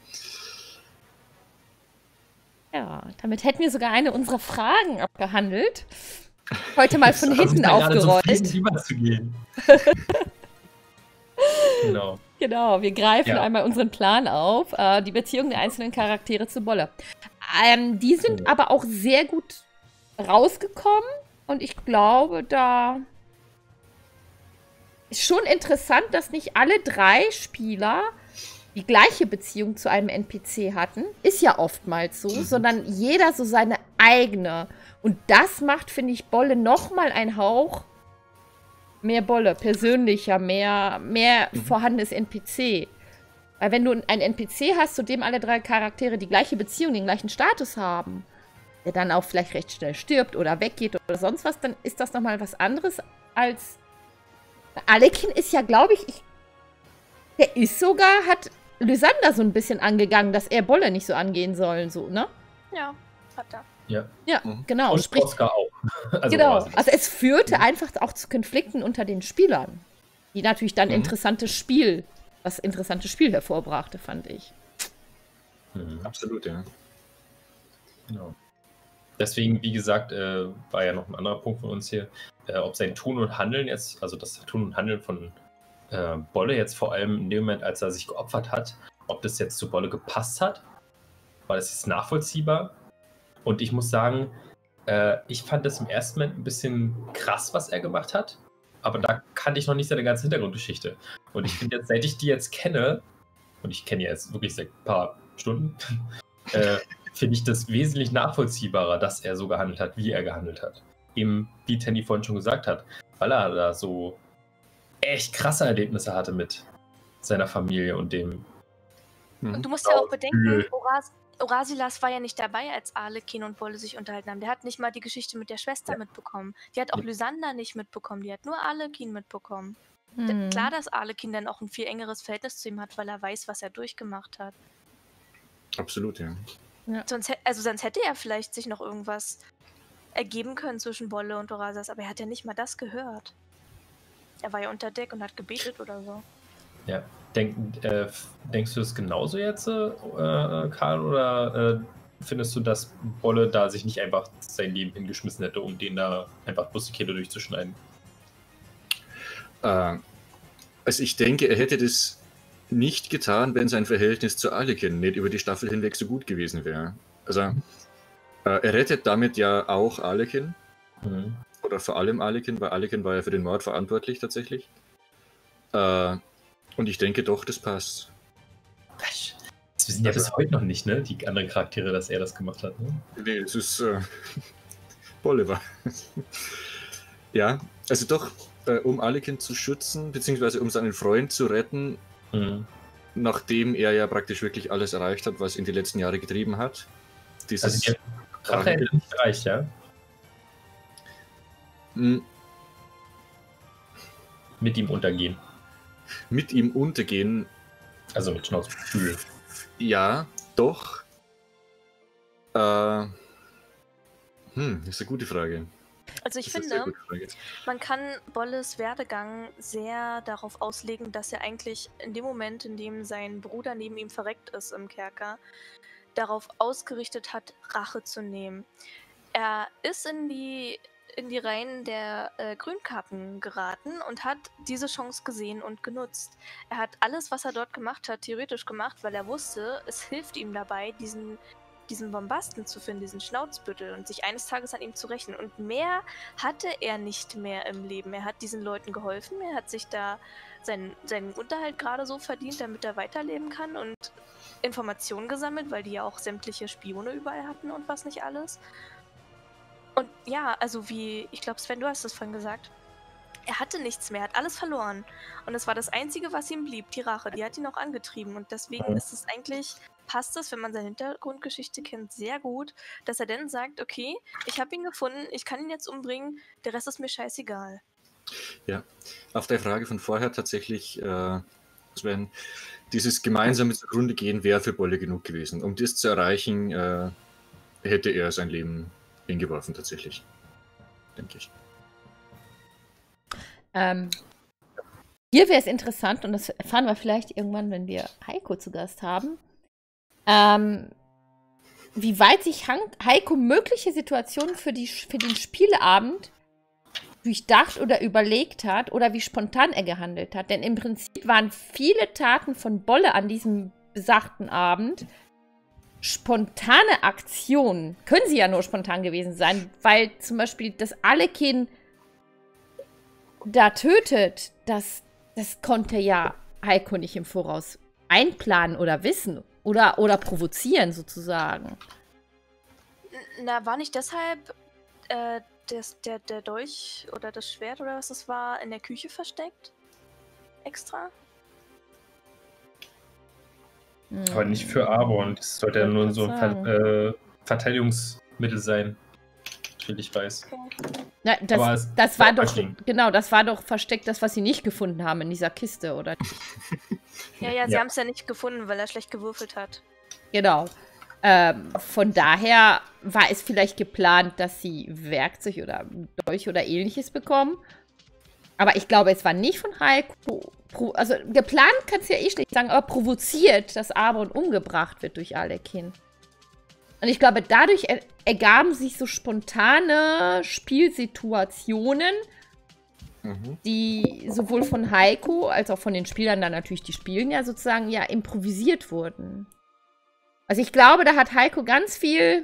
Ja, damit hätten wir sogar eine unserer Fragen abgehandelt. Heute mal von hinten aufgerollt. Genau. Genau, wir greifen einmal unseren Plan auf. Die Beziehung der einzelnen Charaktere zu Bolle. Die sind aber auch sehr gut rausgekommen. Und ich glaube, da ist schon interessant, dass nicht alle 3 Spieler die gleiche Beziehung zu einem NPC hatten. Ist ja oftmals so, sondern jeder so seine eigene. Und das macht, finde ich, Bolle nochmal einen Hauch mehr Bolle, persönlicher, mehr vorhandenes NPC. Weil wenn du einen NPC hast, zu dem alle 3 Charaktere die gleiche Beziehung, den gleichen Status haben, der dann auch vielleicht recht schnell stirbt oder weggeht oder sonst was, dann ist das nochmal was anderes als... Alekin ist ja, glaube ich, der ist sogar, hat Lysander so ein bisschen angegangen, dass er Bolle nicht so angehen soll, so, ne? Ja, hat er. Ja. Ja, genau. Und Oscar auch. Also genau. quasi. Also es führte einfach auch zu Konflikten unter den Spielern, die natürlich dann interessantes Spiel hervorbrachte, fand ich. Absolut, ja. Genau. Deswegen, wie gesagt, war ja noch ein anderer Punkt von uns hier, ob sein Tun und Handeln jetzt, also das Tun und Handeln von Bolle jetzt vor allem in dem Moment, als er sich geopfert hat, ob das jetzt zu Bolle gepasst hat, war das jetzt nachvollziehbar. Und ich muss sagen, ich fand das im ersten Moment ein bisschen krass, was er gemacht hat, aber da kannte ich noch nicht seine ganze Hintergrundgeschichte. Und ich finde jetzt, seit ich die jetzt kenne, und ich kenne die jetzt wirklich seit ein paar Stunden, finde ich das wesentlich nachvollziehbarer, dass er so gehandelt hat, wie er gehandelt hat. Eben, wie Tandy vorhin schon gesagt hat, weil er da so echt krasse Erlebnisse hatte mit seiner Familie und dem... Und du musst ja auch bedenken, Orasilas war ja nicht dabei, als Arlekin und Bolle sich unterhalten haben. Der hat nicht mal die Geschichte mit der Schwester mitbekommen. Die hat auch Lysander nicht mitbekommen. Die hat nur Arlekin mitbekommen. Klar, dass Arlekin dann auch ein viel engeres Verhältnis zu ihm hat, weil er weiß, was er durchgemacht hat. Absolut, ja. Sonst hätte er vielleicht sich noch irgendwas ergeben können zwischen Bolle und Orasilas, aber er hat ja nicht mal das gehört. Er war ja unter Deck und hat gebetet oder so. Ja. Denkst du das genauso jetzt, Karl, oder findest du, dass Bolle da sich nicht einfach sein Leben hingeschmissen hätte, um den da einfach bloß die Kehle durchzuschneiden? Also ich denke, er hätte das nicht getan, wenn sein Verhältnis zu Alekin nicht über die Staffel hinweg so gut gewesen wäre. Also er rettet damit ja auch Alekin. Oder vor allem Alekin, weil Alekin war ja für den Mord verantwortlich tatsächlich. Und ich denke doch, das passt. Das wissen ja bis heute noch nicht, ne? Die anderen Charaktere, dass er das gemacht hat, ne? Nee, das ist Bolivar. Ja, also doch, um Alekin zu schützen, beziehungsweise um seinen Freund zu retten, nachdem er ja praktisch wirklich alles erreicht hat, was ihn die letzten Jahre getrieben hat. Also die Rache hätte nicht erreicht, ja? Mit ihm untergehen. Mit ihm untergehen. Also mit Schnauzgefühl. Ja, doch. Das ist eine gute Frage. Also ich finde, man kann Bolles Werdegang sehr darauf auslegen, dass er eigentlich in dem Moment, in dem sein Bruder neben ihm verreckt ist im Kerker, darauf ausgerichtet hat, Rache zu nehmen. Er ist in die Reihen der Grünkappen geraten und hat diese Chance gesehen und genutzt. Er hat alles, was er dort gemacht hat, theoretisch gemacht, weil er wusste, es hilft ihm dabei, diesen Bombasten zu finden, diesen Schnauzbüttel und sich eines Tages an ihm zu rächen. Und mehr hatte er nicht mehr im Leben. Er hat diesen Leuten geholfen, er hat sich da seinen Unterhalt gerade so verdient, damit er weiterleben kann und Informationen gesammelt, weil die ja auch sämtliche Spione überall hatten und was nicht alles. Und ja, also ich glaube, Sven, du hast es vorhin gesagt, er hatte nichts mehr, hat alles verloren. Und es war das Einzige, was ihm blieb, die Rache. Die hat ihn auch angetrieben. Und deswegen ist es eigentlich, passt es, wenn man seine Hintergrundgeschichte kennt, sehr gut, dass er dann sagt, okay, ich habe ihn gefunden, ich kann ihn jetzt umbringen, der Rest ist mir scheißegal. Ja, auf der Frage von vorher tatsächlich, Sven, dieses gemeinsame zugrunde gehen wäre für Bolle genug gewesen. Um das zu erreichen, hätte er sein Leben hingeworfen tatsächlich, denke ich. Hier wäre es interessant, und das erfahren wir vielleicht irgendwann, wenn wir Heiko zu Gast haben, wie weit sich Heiko mögliche Situationen für den Spieleabend durchdacht oder überlegt hat oder wie spontan er gehandelt hat. Denn im Prinzip waren viele Taten von Bolle an diesem besagten Abend spontane Aktionen können sie ja nur spontan gewesen sein, weil zum Beispiel das Alekin da tötet, das konnte ja Heiko nicht im Voraus einplanen oder wissen oder provozieren sozusagen. Na, war nicht deshalb der Dolch oder das Schwert oder was das war in der Küche versteckt? Extra? Aber nicht für Arbon. Das sollte ja nur so ein Verteidigungsmittel sein. Ich weiß. Okay. Na, Aber das war doch, verstehen. genau, das war doch versteckt, das, was sie nicht gefunden haben in dieser Kiste, oder? Ja, sie Ja. haben es ja nicht gefunden, weil er schlecht gewürfelt hat. Genau. Von daher war es vielleicht geplant, dass sie Werkzeug oder Dolch oder ähnliches bekommen. Aber ich glaube, es war nicht von Heiko. Also geplant kannst du ja eh schlecht sagen, aber provoziert, dass Arbon umgebracht wird durch Alekin. Und ich glaube, dadurch ergaben sich so spontane Spielsituationen, die sowohl von Heiko als auch von den Spielern dann natürlich, die spielen ja sozusagen, ja, improvisiert wurden. Also ich glaube, da hat Heiko ganz viel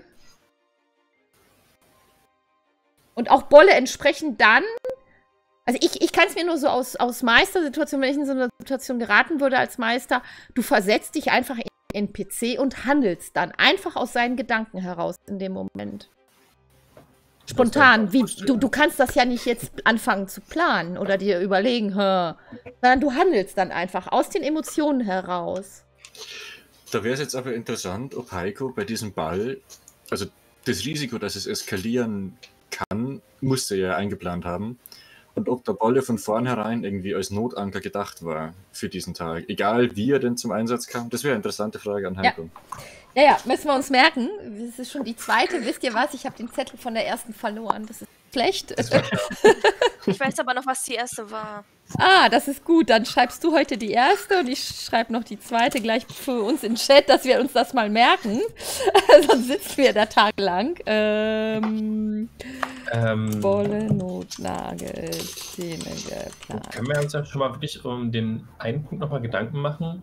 und auch Bolle entsprechend dann, also ich kann es mir nur so aus Meistersituationen, wenn ich in so eine Situation geraten würde als Meister, du versetzt dich einfach in den NPC und handelst dann einfach aus seinen Gedanken heraus in dem Moment. Spontan, wie du kannst das ja nicht jetzt anfangen zu planen oder dir überlegen, sondern du handelst dann einfach aus den Emotionen heraus. Da wäre es jetzt aber interessant, ob Heiko bei diesem Ball, also das Risiko, dass es eskalieren kann, musste er ja eingeplant haben. Und ob der Bolle von vornherein irgendwie als Notanker gedacht war für diesen Tag. Egal wie er denn zum Einsatz kam. Das wäre eine interessante Frage an Heiko. Ja, müssen wir uns merken. Das ist schon die zweite. Wisst ihr was? Ich habe den Zettel von der ersten verloren. Das ist schlecht. Ich weiß aber noch, was die erste war. Ah, das ist gut. Dann schreibst du heute die erste und ich schreibe noch die zweite gleich für uns in den Chat, dass wir uns das mal merken. Sonst sitzen wir da tagelang. Bolle, Notnagel, Szene geplant. Können wir uns ja schon mal wirklich um den einen Punkt nochmal Gedanken machen?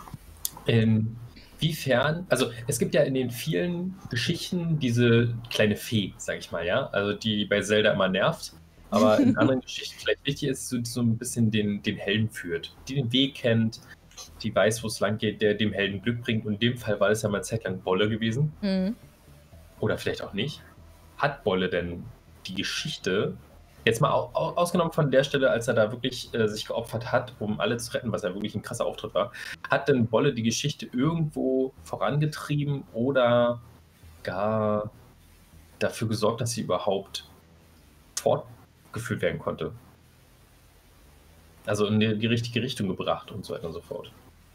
Inwiefern, also es gibt ja in den vielen Geschichten diese kleine Fee, sag ich mal, ja, also die bei Zelda immer nervt, aber in anderen Geschichten vielleicht wichtig ist, so ein bisschen den Helden führt, die den Weg kennt, die weiß, wo es lang geht, der dem Helden Glück bringt. Und in dem Fall war es ja mal eine Zeit lang Bolle gewesen. Mhm. Oder vielleicht auch nicht. Hat Bolle denn die Geschichte, jetzt mal ausgenommen von der Stelle, als er da wirklich sich geopfert hat, um alle zu retten, was ja wirklich ein krasser Auftritt war, hat denn Bolle die Geschichte irgendwo vorangetrieben oder gar dafür gesorgt, dass sie überhaupt fortgeführt werden konnte? Also in die richtige Richtung gebracht und so weiter und so fort.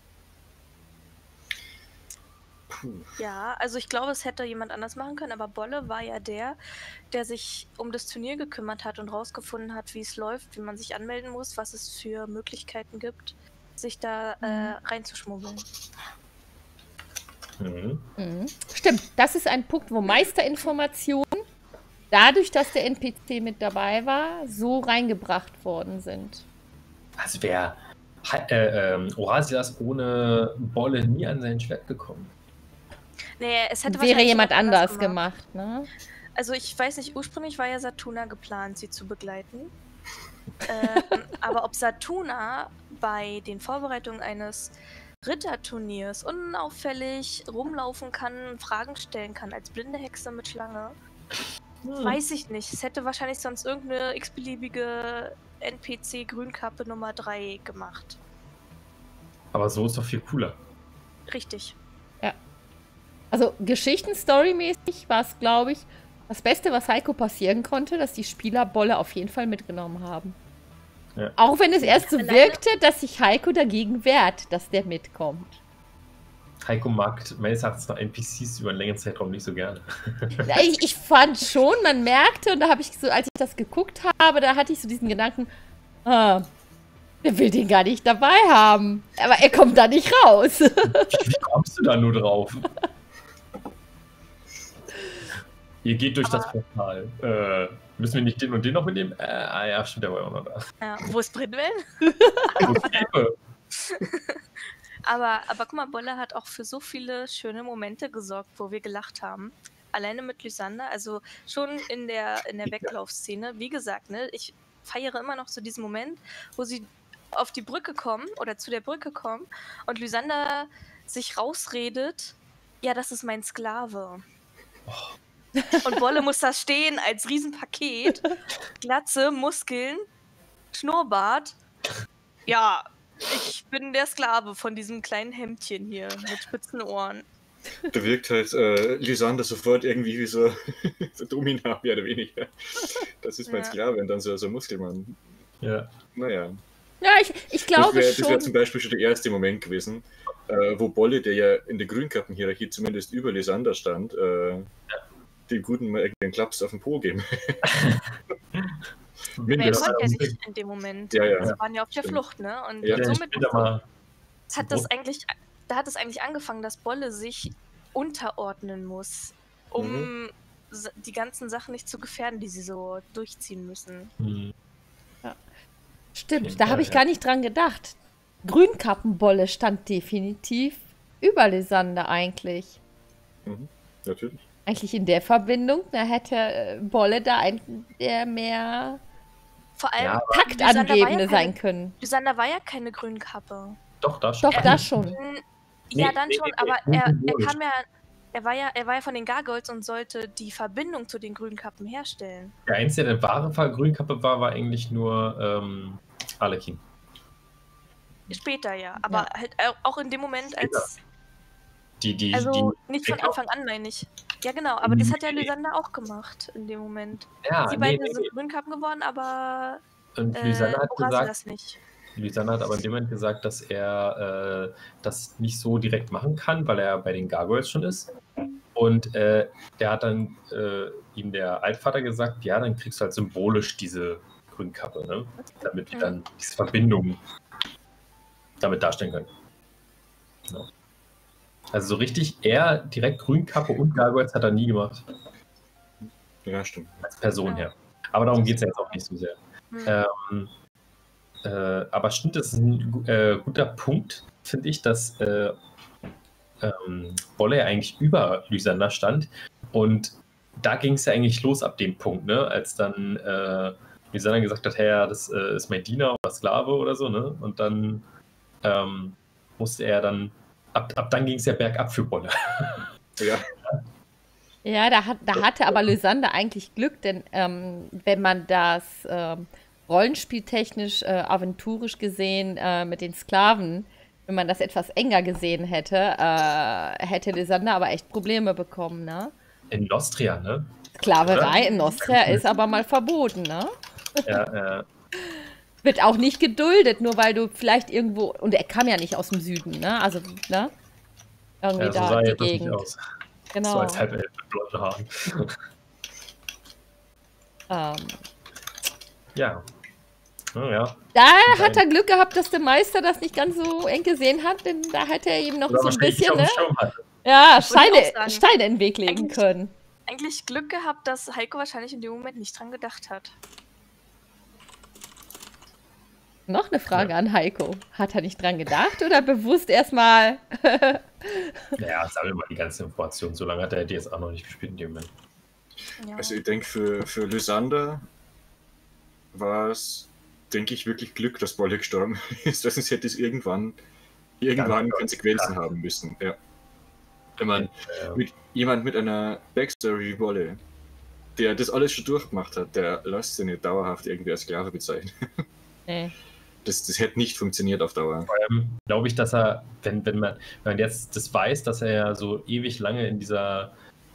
Ja, also ich glaube, es hätte jemand anders machen können, aber Bolle war ja der sich um das Turnier gekümmert hat und rausgefunden hat, wie es läuft, wie man sich anmelden muss, was es für Möglichkeiten gibt, sich da reinzuschmuggeln. Mhm. Mhm. Stimmt, das ist ein Punkt, wo Meisterinformationen, dadurch, dass der NPC mit dabei war, so reingebracht worden sind. Also wäre Orasias ohne Bolle nie an sein Schwert gekommen. Nee, es hätte Wäre wahrscheinlich jemand anders gemacht. gemacht, ne? Also ich weiß nicht, ursprünglich war ja Satuna geplant, sie zu begleiten. Aber ob Satuna bei den Vorbereitungen eines Ritterturniers unauffällig rumlaufen kann, Fragen stellen kann als blinde Hexe mit Schlange, weiß ich nicht. Es hätte wahrscheinlich sonst irgendeine x-beliebige NPC-Grünkappe Nummer 3 gemacht. Aber so ist doch viel cooler. Richtig. Also Geschichten-Story-mäßig war es, glaube ich, das Beste, was Heiko passieren konnte, dass die Spieler Bolle auf jeden Fall mitgenommen haben. Ja. Auch wenn es erst so Alleine- wirkte, dass sich Heiko dagegen wehrt, dass der mitkommt. Heiko mag meines Erachtens nach NPCs über einen längeren Zeitraum nicht so gerne. Ja, ich fand schon, man merkte, und da habe ich so, als ich das geguckt habe, da hatte ich so diesen Gedanken, der will den gar nicht dabei haben. Aber er kommt da nicht raus. Wie kommst du da nur drauf? Ihr geht durch das Portal. Müssen wir nicht den und den noch mitnehmen? Ja, stimmt, der war ja auch noch da. Ja, wo ist Brindwell? Wo ist Rewe? Aber guck mal, Bolle hat auch für so viele schöne Momente gesorgt, wo wir gelacht haben. Alleine mit Lysander, also schon in der Weglaufszene. Wie gesagt, ne, ich feiere immer noch so diesen Moment, wo sie auf die Brücke kommen oder zu der Brücke kommen und Lysander sich rausredet, ja, das ist mein Sklave. Und Bolle muss da stehen als Riesenpaket, Glatze, Muskeln, Schnurrbart. Ja, ich bin der Sklave von diesem kleinen Hemdchen hier mit spitzen Ohren. Da wirkt halt Lysander sofort irgendwie wie so Domina, mehr oder weniger. Das ist mein Sklave und dann so ein Muskelmann. Ja. Naja. Ja, ich glaube Das schon. wäre zum Beispiel schon der erste Moment gewesen, wo Bolle, der ja in der Grünkappenhierarchie zumindest über Lysander stand, dem Guten mal einen Klaps auf den Po geben. Er konnte ja nicht in dem Moment. Ja. Sie waren ja auf der Flucht, ne? Und Ja. somit Mal hat es eigentlich angefangen, dass Bolle sich unterordnen muss, um die ganzen Sachen nicht zu gefährden, die sie so durchziehen müssen. Stimmt, da habe ich gar nicht dran gedacht. Grünkappenbolle stand definitiv über Lysander eigentlich. Natürlich. Eigentlich in der Verbindung, da hätte Bolle da der mehr Vor allem Taktangebende sein können. Lysander war ja keine Grünkappe. Doch, da schon. Doch, das schon. Ja, Nee, dann nee, schon, nee, aber nee, er symbolisch. kam ja. Er war ja von den Gargoyles und sollte die Verbindung zu den Grünkappen herstellen. Der Einzige, der wahre Fall Grünkappe war eigentlich nur Arlekin. Später ja, aber halt auch in dem Moment als. Also nicht von Anfang an, meine ich. Ja, genau, aber das hat ja Lysander auch gemacht in dem Moment. Ja, Die beiden sind Grünkappen geworden, aber Und Lysander hat gesagt, das nicht. Lysander hat aber in dem Moment gesagt, dass er das nicht so direkt machen kann, weil er bei den Gargoyles schon ist. Und der hat dann ihm der Altvater gesagt, ja, dann kriegst du halt symbolisch diese Grünkappe, ne? Damit wir dann diese Verbindung damit darstellen können. Ja. Also so richtig, er direkt Grünkappe und Gargoyles hat er nie gemacht. Ja, stimmt. Als Person her. Aber darum geht es ja jetzt auch nicht so sehr. Aber stimmt, das ist ein guter Punkt, finde ich, dass Bolle ja eigentlich über Lysander stand. Und da ging es ja eigentlich los ab dem Punkt, ne? Als dann Lysander gesagt hat, hey, ja, das ist mein Diener oder Sklave oder so, ne? Und dann musste er dann, ab dann ging es ja bergab für Bolle. Ja. Ja, da hatte aber Lysander eigentlich Glück, denn wenn man das rollenspieltechnisch, aventurisch gesehen mit den Sklaven, wenn man das etwas enger gesehen hätte, hätte Lysander aber echt Probleme bekommen, ne? In Nostria, ne? Sklaverei in Nostria ist aber mal verboten, ne? Ja, Wird auch nicht geduldet, nur weil du vielleicht irgendwo, und er kam ja nicht aus dem Süden, ne? Also, ne? Irgendwie so da sah die jetzt nicht Gegend. aus. Genau. So als Halbelf mit blonden Haaren. Ja. Ja. Da hat er Glück gehabt, dass der Meister das nicht ganz so eng gesehen hat, denn da hätte er ihm noch Oder so ein wahrscheinlich bisschen, nicht ne? auf dem Schirm hatte. Ja, Würde ich auch sagen. Steine in den Weg legen können. Eigentlich Glück gehabt, dass Heiko wahrscheinlich in dem Moment nicht dran gedacht hat. Noch eine Frage an Heiko. Hat er nicht dran gedacht oder bewusst erstmal? Ja, sammel mal die ganze Information. So lange hat er die jetzt auch noch nicht gespielt in dem Moment. Ja. Also ich denke, für Lysander war es, denke ich, wirklich Glück, dass Bolle gestorben ist. Sonst hätte es irgendwann Konsequenzen haben müssen. Ja. Wenn man jemand mit einer Backstory wie Bolle, der das alles schon durchgemacht hat, der lässt sich nicht dauerhaft irgendwie als Sklave bezeichnen. Nee. Das hätte nicht funktioniert auf Dauer. Vor allem glaube ich, dass er, wenn man jetzt das weiß, dass er ja so ewig lange in dieser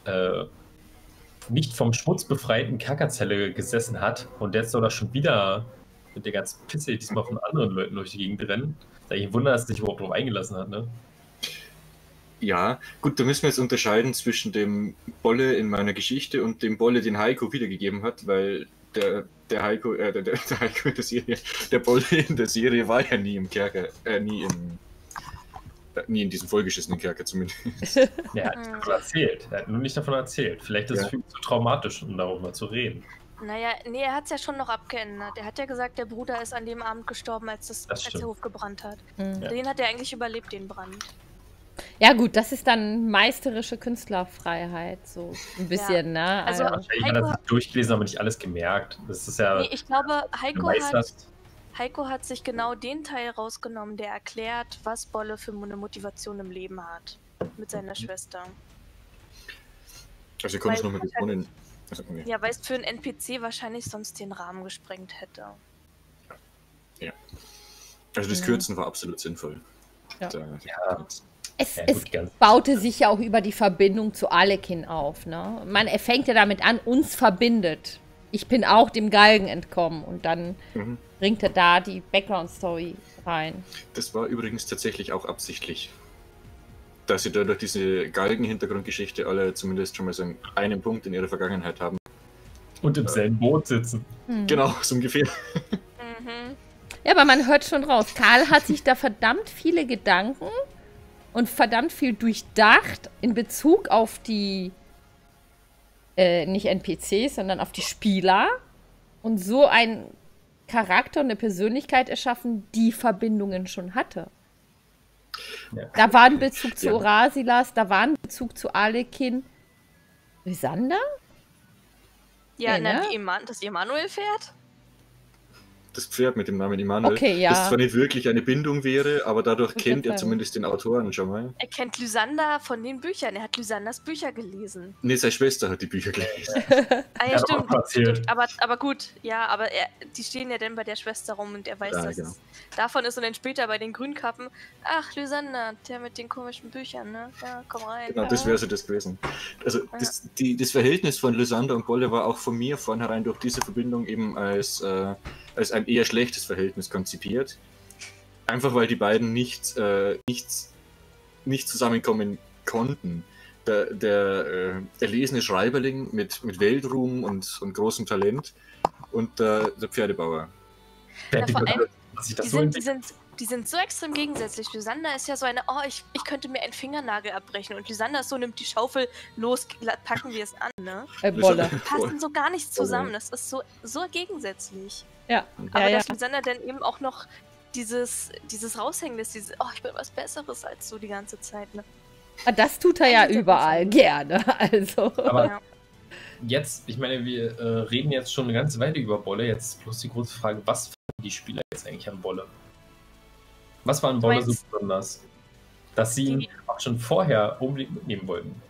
nicht vom Schmutz befreiten Kerkerzelle gesessen hat und jetzt soll er schon wieder mit der ganzen Pisse diesmal von anderen Leuten durch die Gegend rennen. Da ich Wunder, dass er sich überhaupt drauf eingelassen hat, ne? Ja, gut, da müssen wir jetzt unterscheiden zwischen dem Bolle in meiner Geschichte und dem Bolle, den Heiko wiedergegeben hat, weil der Heiko in der Serie, der Bolle in der Serie war ja nie im Kerker, nie in diesem vollgeschissenen Kerker zumindest. Ja, er hat nicht davon erzählt. Er hat nur nicht davon erzählt. Vielleicht ist es für ihn zu traumatisch, um darüber zu reden. Naja, nee, er hat es ja schon noch abgeändert. Er hat ja gesagt, der Bruder ist an dem Abend gestorben, als der stimmt. Hof gebrannt hat. Mhm. Den hat er eigentlich überlebt, den Brand. Ja gut, das ist dann meisterische Künstlerfreiheit, so ein bisschen, ne? Also, Wahrscheinlich hat er sich durchgelesen, aber nicht alles gemerkt. Das ist ja. Nee, ich glaube, Meisterst. Heiko hat sich genau den Teil rausgenommen, der erklärt, was Bolle für eine Motivation im Leben hat. Mit seiner Schwester. Also, ihr könnt es nochmal betonen. Also, nee. Ja, weil es für einen NPC wahrscheinlich sonst den Rahmen gesprengt hätte. Also, das Kürzen war absolut sinnvoll. Ja. Ja. Es gut, ganz- baute sich ja auch über die Verbindung zu Alekin auf, ne? Er fängt ja damit an, uns verbindet. Ich bin auch dem Galgen entkommen und dann bringt er da die Background-Story rein. Das war übrigens tatsächlich auch absichtlich. Dass sie da durch diese Galgen-Hintergrundgeschichte alle zumindest schon mal so einen Punkt in ihrer Vergangenheit haben. Und im selben Boot sitzen. Genau, so ungefähr. Mhm. Ja, aber man hört schon raus, Karl hat sich da verdammt viele Gedanken und verdammt viel durchdacht in Bezug auf die, nicht NPCs, sondern auf die Spieler und so einen Charakter und eine Persönlichkeit erschaffen, die Verbindungen schon hatte. Ja. Da war ein Bezug zu Ja. Orasilas, da war ein Bezug zu Alekin. Lysander? Ja, Nee, ne? das Emanuel-Pferd? Das Pferd mit dem Namen Immanuel. Okay, ja. Das zwar nicht wirklich eine Bindung wäre, aber dadurch Auf kennt jeden er Fall. zumindest den Autoren schon mal. Er kennt Lysander von den Büchern. Er hat Lysanders Bücher gelesen. Nee, seine Schwester hat die Bücher gelesen. Ah ja, Ja, stimmt. aber passiert. stimmt. Aber gut, ja, aber die stehen ja dann bei der Schwester rum und er weiß, Ja, dass genau. es davon ist und dann später bei den Grünkappen. Ach, Lysander, der mit den komischen Büchern, ne? Ja, komm rein. Genau, das wäre so das gewesen. Also das Verhältnis von Lysander und Bolle war auch von mir vornherein durch diese Verbindung eben als ein eher schlechtes Verhältnis konzipiert. Einfach weil die beiden nicht zusammenkommen konnten. Der erlesene Schreiberling mit Weltruhm und großem Talent und der Pferdebauer. Ja, vor allem, dass sich das Die so sind, entwickelt. die sind so extrem gegensätzlich. Lysander ist ja so eine, oh, ich könnte mir einen Fingernagel abbrechen. Und Lysander ist so, nimmt die Schaufel, los, packen wir es an, ne? Bolle. Passen so gar nicht zusammen. Das ist so gegensätzlich. Ja, Aber ja, ja. dass Lysander dann eben auch noch dieses Raushängen ist, dieses, oh, ich bin was Besseres als du die ganze Zeit, ne? Das tut er ja überall gerne. Also. Aber Ja. jetzt, ich meine, wir reden jetzt schon eine ganze Weile über Bolle. Jetzt bloß die große Frage, was fanden die Spieler jetzt eigentlich an Bolle? Was war an Bolle so meinst- besonders? Dass sie ihn auch schon vorher unbedingt mitnehmen wollten.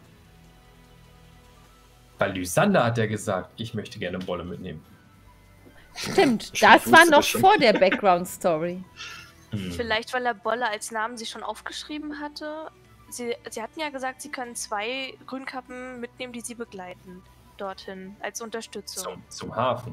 Weil Lysander hat ja gesagt, ich möchte gerne Bolle mitnehmen. Stimmt, Ich das wusste war das noch schon. vor der Background-Story. Vielleicht, weil er Bolle als Namen sich schon aufgeschrieben hatte. Sie hatten ja gesagt, sie können 2 Grünkappen mitnehmen, die sie begleiten. Dorthin, als Unterstützung. Zum Hafen.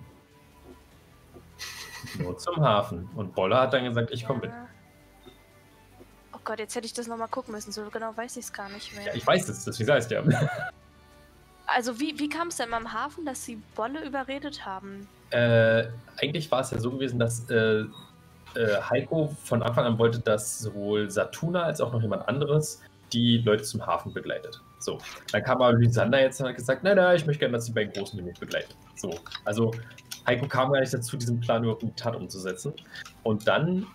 Nur zum Hafen. Und Bolle hat dann gesagt, ich komme mit. Ja. Oh Gott, jetzt hätte ich das nochmal gucken müssen. So genau weiß ich es gar nicht mehr. Ja, ich weiß es, deswegen sage ich ja. Also wie kam es denn am Hafen, dass sie Bolle überredet haben? Eigentlich war es ja so gewesen, dass Heiko von Anfang an wollte, dass sowohl Satuna als auch noch jemand anderes die Leute zum Hafen begleitet. So, dann kam aber Lysander jetzt und hat gesagt, nein, ich möchte gerne, dass die beiden Großen mich begleiten. So, also Heiko kam gar nicht dazu, diesen Plan überhaupt in die Tat umzusetzen. Und dann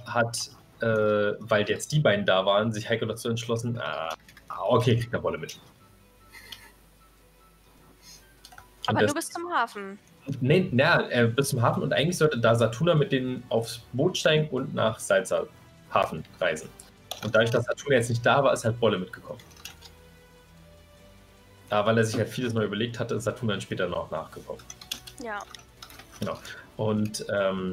weil jetzt die beiden da waren, sich Heiko dazu entschlossen, okay, kriegt eine Bolle mit. Aber das- nur bis zum Hafen. Nee, bis zum Hafen und eigentlich sollte da Satuna mit denen aufs Boot steigen und nach Salza Hafen reisen. Und dadurch, dass Satuna jetzt nicht da war, ist halt Bolle mitgekommen. Weil er sich halt vieles neu überlegt hatte, ist Satuna dann später noch nachgekommen. Ja. Genau. Und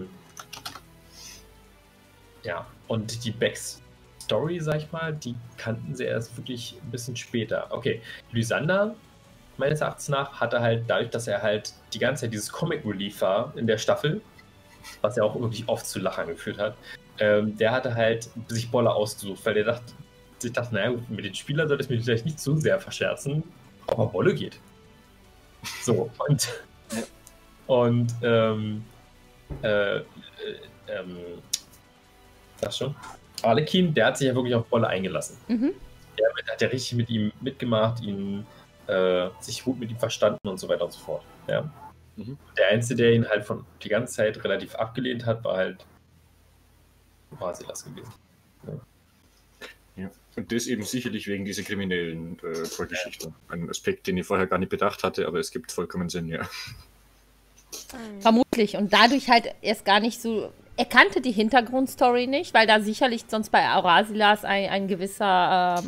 und die Backstory, sag ich mal, die kannten sie erst wirklich ein bisschen später. Okay, Lysander, meines Erachtens nach, hatte halt dadurch, dass er halt die ganze Zeit dieses Comic Relief war in der Staffel, was ja auch wirklich oft zu Lachern geführt hat, der hatte halt sich Bolle ausgesucht, weil der dachte, naja, gut, mit den Spielern sollte ich mich vielleicht nicht zu sehr verscherzen, aber Bolle geht. So, das schon. Alekin, der hat sich ja wirklich auf Bolle eingelassen. Mhm. Der hat ja richtig mit ihm mitgemacht, sich gut mit ihm verstanden und so weiter und so fort. Ja. Der Einzige, der ihn halt von die ganze Zeit relativ abgelehnt hat, war halt Orasilas gewesen. Ja. Und das eben sicherlich wegen dieser kriminellen Vorgeschichte. Ein Aspekt, den ich vorher gar nicht bedacht hatte, aber es gibt vollkommen Sinn, ja. Vermutlich. Und dadurch halt erst gar nicht so. Er kannte die Hintergrundstory nicht, weil da sicherlich sonst bei Orasilas ein gewisser,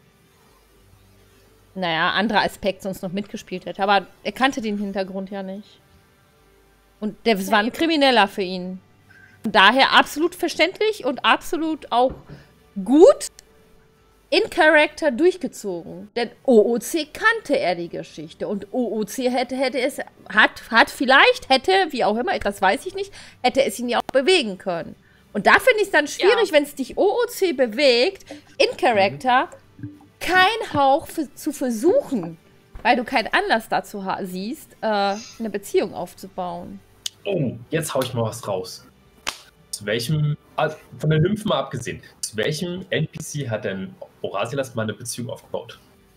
anderer Aspekt sonst noch mitgespielt hätte. Aber er kannte den Hintergrund ja nicht. Und das war ein Krimineller für ihn. Und daher absolut verständlich und absolut auch gut in Character durchgezogen. Denn OOC kannte er die Geschichte. Und OOC hätte es, wie auch immer, das weiß ich nicht, hätte es ihn ja auch bewegen können. Und da finde ich es dann schwierig, wenn es dich OOC bewegt, in Character, kein Hauch zu versuchen, weil du keinen Anlass dazu siehst, eine Beziehung aufzubauen. Oh, jetzt hau ich mal was raus. Zu welchem, also von den Nymphen mal abgesehen, zu welchem NPC hat denn Orasilas mal eine Beziehung aufgebaut?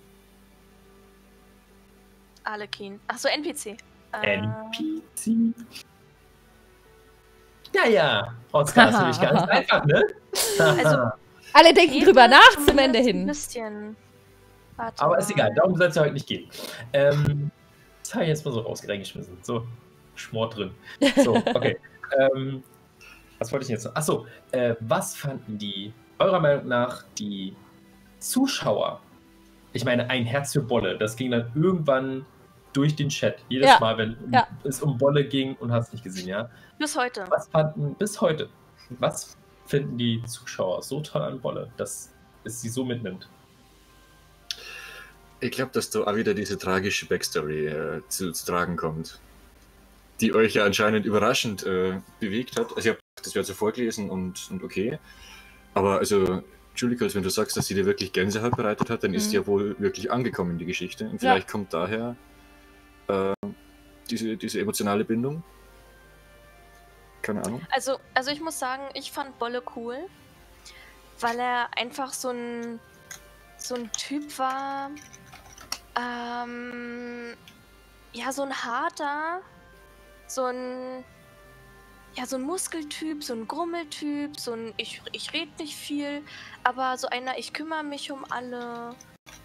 Arlekin. Achso, NPC. NPC? Ja. Oscar, ist nämlich ganz einfach, ne? Also, alle denken drüber nach zum Ende hin. Ein bisschen. Warte Aber mal. ist egal, darum soll es ja heute nicht gehen. Das habe ich jetzt mal so rausgeschmissen. So, Schmor drin. So, okay. Was wollte ich jetzt noch? Achso, was fanden eurer Meinung nach, die Zuschauer? Ich meine, ein Herz für Bolle, das ging dann irgendwann durch den Chat. Jedes Mal, wenn es um Bolle ging und hast nicht gesehen, ja? Bis heute. Bis heute. Was finden die Zuschauer so toll an Bolle, dass es sie so mitnimmt? Ich glaube, dass da auch wieder diese tragische Backstory zu tragen kommt, die euch ja anscheinend überraschend bewegt hat. Also ich habe das wird so vorgelesen und okay. Aber also, Julius, wenn du sagst, dass sie dir wirklich Gänsehaut bereitet hat, dann ist sie ja wohl wirklich angekommen, die Geschichte. Und vielleicht kommt daher diese emotionale Bindung. Keine Ahnung. Also ich muss sagen, ich fand Bolle cool, weil er einfach so ein Typ war, so ein harter, so ein Muskeltyp, so ein Grummeltyp, so ein ich rede nicht viel, aber so einer, ich kümmere mich um alle,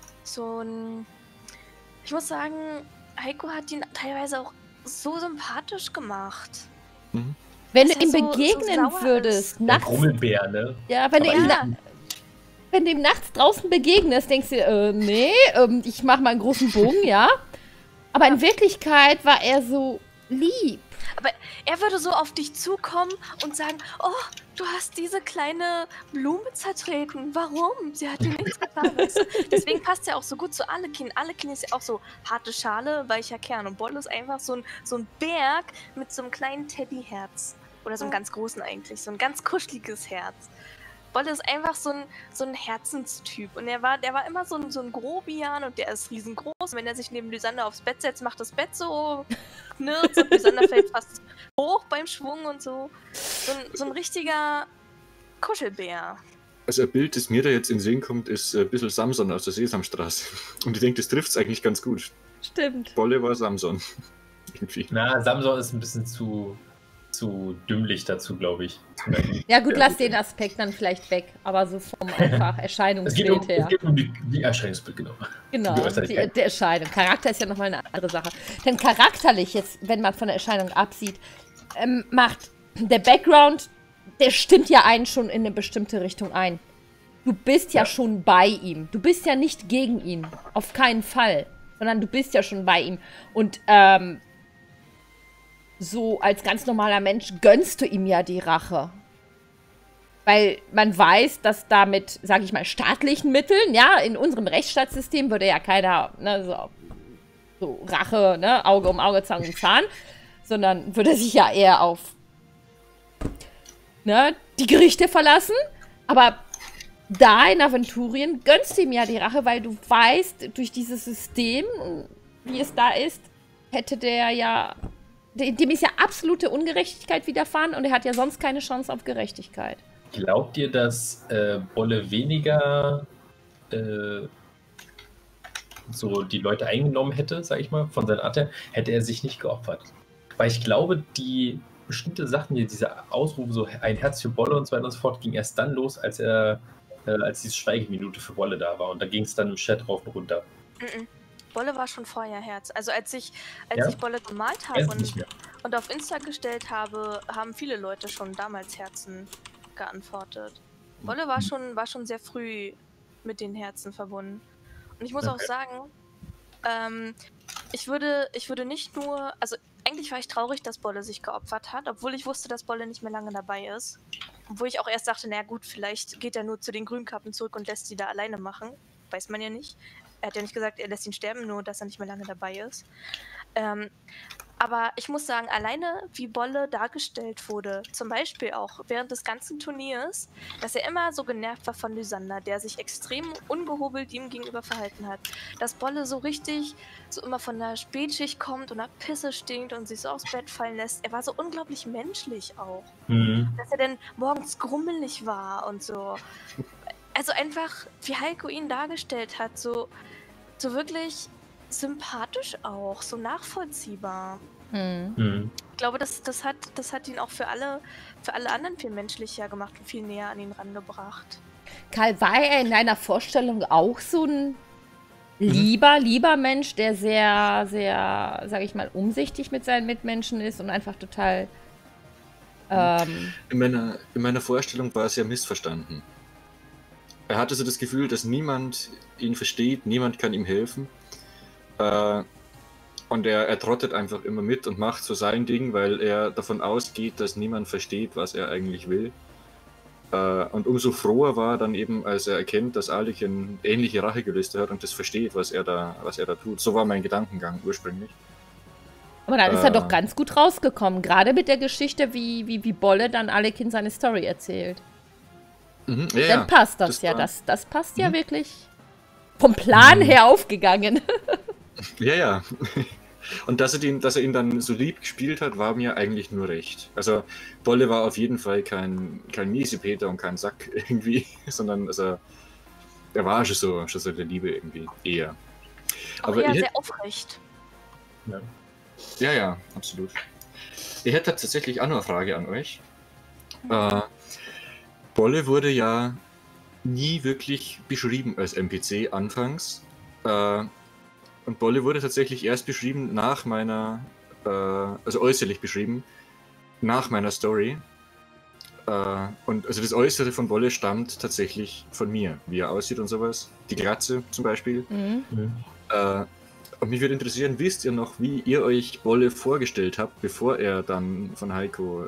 ich muss sagen, Heiko hat ihn teilweise auch so sympathisch gemacht. Mhm. Wenn du ihm begegnen würdest, nachts. Grummelbär, ne? Ja, wenn du ihm nachts draußen begegnest, denkst du, ich mach mal einen großen Bogen, ja. Aber in Wirklichkeit war er so lieb. Aber er würde so auf dich zukommen und sagen, oh, du hast diese kleine Blume zertreten. Warum? Sie hat dir nichts getan. Deswegen passt er auch so gut zu Arlekin. Arlekin ist ja auch so harte Schale, weicher Kern. Und Bolle ist einfach so ein Berg mit so einem kleinen Teddyherz. Oder so einem ganz großen eigentlich. So ein ganz kuscheliges Herz. Bolle ist einfach so ein Herzenstyp. Und der war immer so ein Grobian und der ist riesengroß. Und wenn er sich neben Lysander aufs Bett setzt, macht das Bett so knirrt und Lysander fällt fast hoch beim Schwung und so. So ein richtiger Kuschelbär. Also ein Bild, das mir da jetzt in den Sinn kommt, ist ein bisschen Samson aus der Sesamstraße. Und ich denke, das trifft es eigentlich ganz gut. Stimmt. Bolle war Samson. Irgendwie. Na, Samson ist ein bisschen zu dümmlich dazu, glaube ich. Ja gut, lass den Aspekt dann vielleicht weg, aber so vom einfach Erscheinungsbild her. Es geht um die Erscheinungsbild, genau. Genau, der Erscheinung. Charakter ist ja nochmal eine andere Sache. Denn charakterlich, jetzt, wenn man von der Erscheinung absieht, macht der Background, der stimmt ja einen schon in eine bestimmte Richtung ein. Du bist ja schon bei ihm. Du bist ja nicht gegen ihn. Auf keinen Fall. Sondern du bist ja schon bei ihm. Und so als ganz normaler Mensch gönnst du ihm ja die Rache. Weil man weiß, dass da mit, sage ich mal, staatlichen Mitteln, ja, in unserem Rechtsstaatssystem würde ja keiner, ne, so Rache, ne, Auge um Auge, Zahn um Zahn, sondern würde sich ja eher auf, ne, die Gerichte verlassen. Aber da in Aventurien gönnst du ihm ja die Rache, weil du weißt, durch dieses System, wie es da ist, hätte der ja... Dem ist ja absolute Ungerechtigkeit widerfahren und er hat ja sonst keine Chance auf Gerechtigkeit. Glaubt ihr, dass Bolle weniger so die Leute eingenommen hätte, sag ich mal, von seiner Art her, hätte er sich nicht geopfert? Weil ich glaube, die bestimmte Sachen hier, diese Ausrufe, so ein Herz für Bolle und so weiter und so fort, ging erst dann los, als diese Schweigeminute für Bolle da war. Und da ging es dann im Chat rauf und runter. Bolle war schon vorher Herz. Also als ich Bolle gemalt habe Erst nicht mehr. und auf Insta gestellt habe, haben viele Leute schon damals Herzen geantwortet. Bolle war schon sehr früh mit den Herzen verbunden. Und ich muss auch sagen, ich würde nicht nur, also eigentlich war ich traurig, dass Bolle sich geopfert hat, obwohl ich wusste, dass Bolle nicht mehr lange dabei ist. Obwohl ich auch erst dachte, na gut, vielleicht geht er nur zu den Grünkappen zurück und lässt sie da alleine machen. Weiß man ja nicht. Er hat ja nicht gesagt, er lässt ihn sterben, nur dass er nicht mehr lange dabei ist. Aber ich muss sagen, alleine wie Bolle dargestellt wurde, zum Beispiel auch während des ganzen Turniers, dass er immer so genervt war von Lysander, der sich extrem ungehobelt ihm gegenüber verhalten hat. Dass Bolle so richtig so immer von der Spätschicht kommt und nach Pisse stinkt und sich so aufs Bett fallen lässt. Er war so unglaublich menschlich auch. Dass er dann morgens grummelig war und so. Also einfach, wie Heiko ihn dargestellt hat, so wirklich sympathisch auch, so nachvollziehbar. Ich glaube, das hat ihn auch für alle anderen viel menschlicher gemacht und viel näher an ihn rangebracht. Karl, war er in deiner Vorstellung auch so ein lieber Mensch, der sehr, sehr, sag ich mal, umsichtig mit seinen Mitmenschen ist und einfach total... In meiner Vorstellung war es ja missverstanden. Er hatte so das Gefühl, dass niemand ihn versteht, niemand kann ihm helfen. Und er trottet einfach immer mit und macht so sein Ding, weil er davon ausgeht, dass niemand versteht, was er eigentlich will. Und umso froher war er dann eben, als er erkennt, dass Arlechin ähnliche Rachegelüste hat und das versteht, was er da tut. So war mein Gedankengang ursprünglich. Aber dann ist er doch ganz gut rausgekommen, gerade mit der Geschichte, wie Bolle dann Arlechin seine Story erzählt. Dann passt das ja. Das passt ja wirklich vom Plan her aufgegangen. Ja. Und dass er ihn dann so lieb gespielt hat, war mir eigentlich nur recht. Also Bolle war auf jeden Fall kein Miesepeter und kein Sack irgendwie, sondern also, er war schon so der Liebe irgendwie eher. Aber eher sehr aufrecht. Ja, absolut. Ich hätte tatsächlich auch noch eine Frage an euch. Bolle wurde ja nie wirklich beschrieben als NPC anfangs. Und Bolle wurde tatsächlich erst beschrieben nach meiner, also äußerlich beschrieben, nach meiner Story. Und also das Äußere von Bolle stammt tatsächlich von mir, wie er aussieht und sowas. Die Glatze zum Beispiel. Und mich würde interessieren, wisst ihr noch, wie ihr euch Bolle vorgestellt habt, bevor er dann von Heiko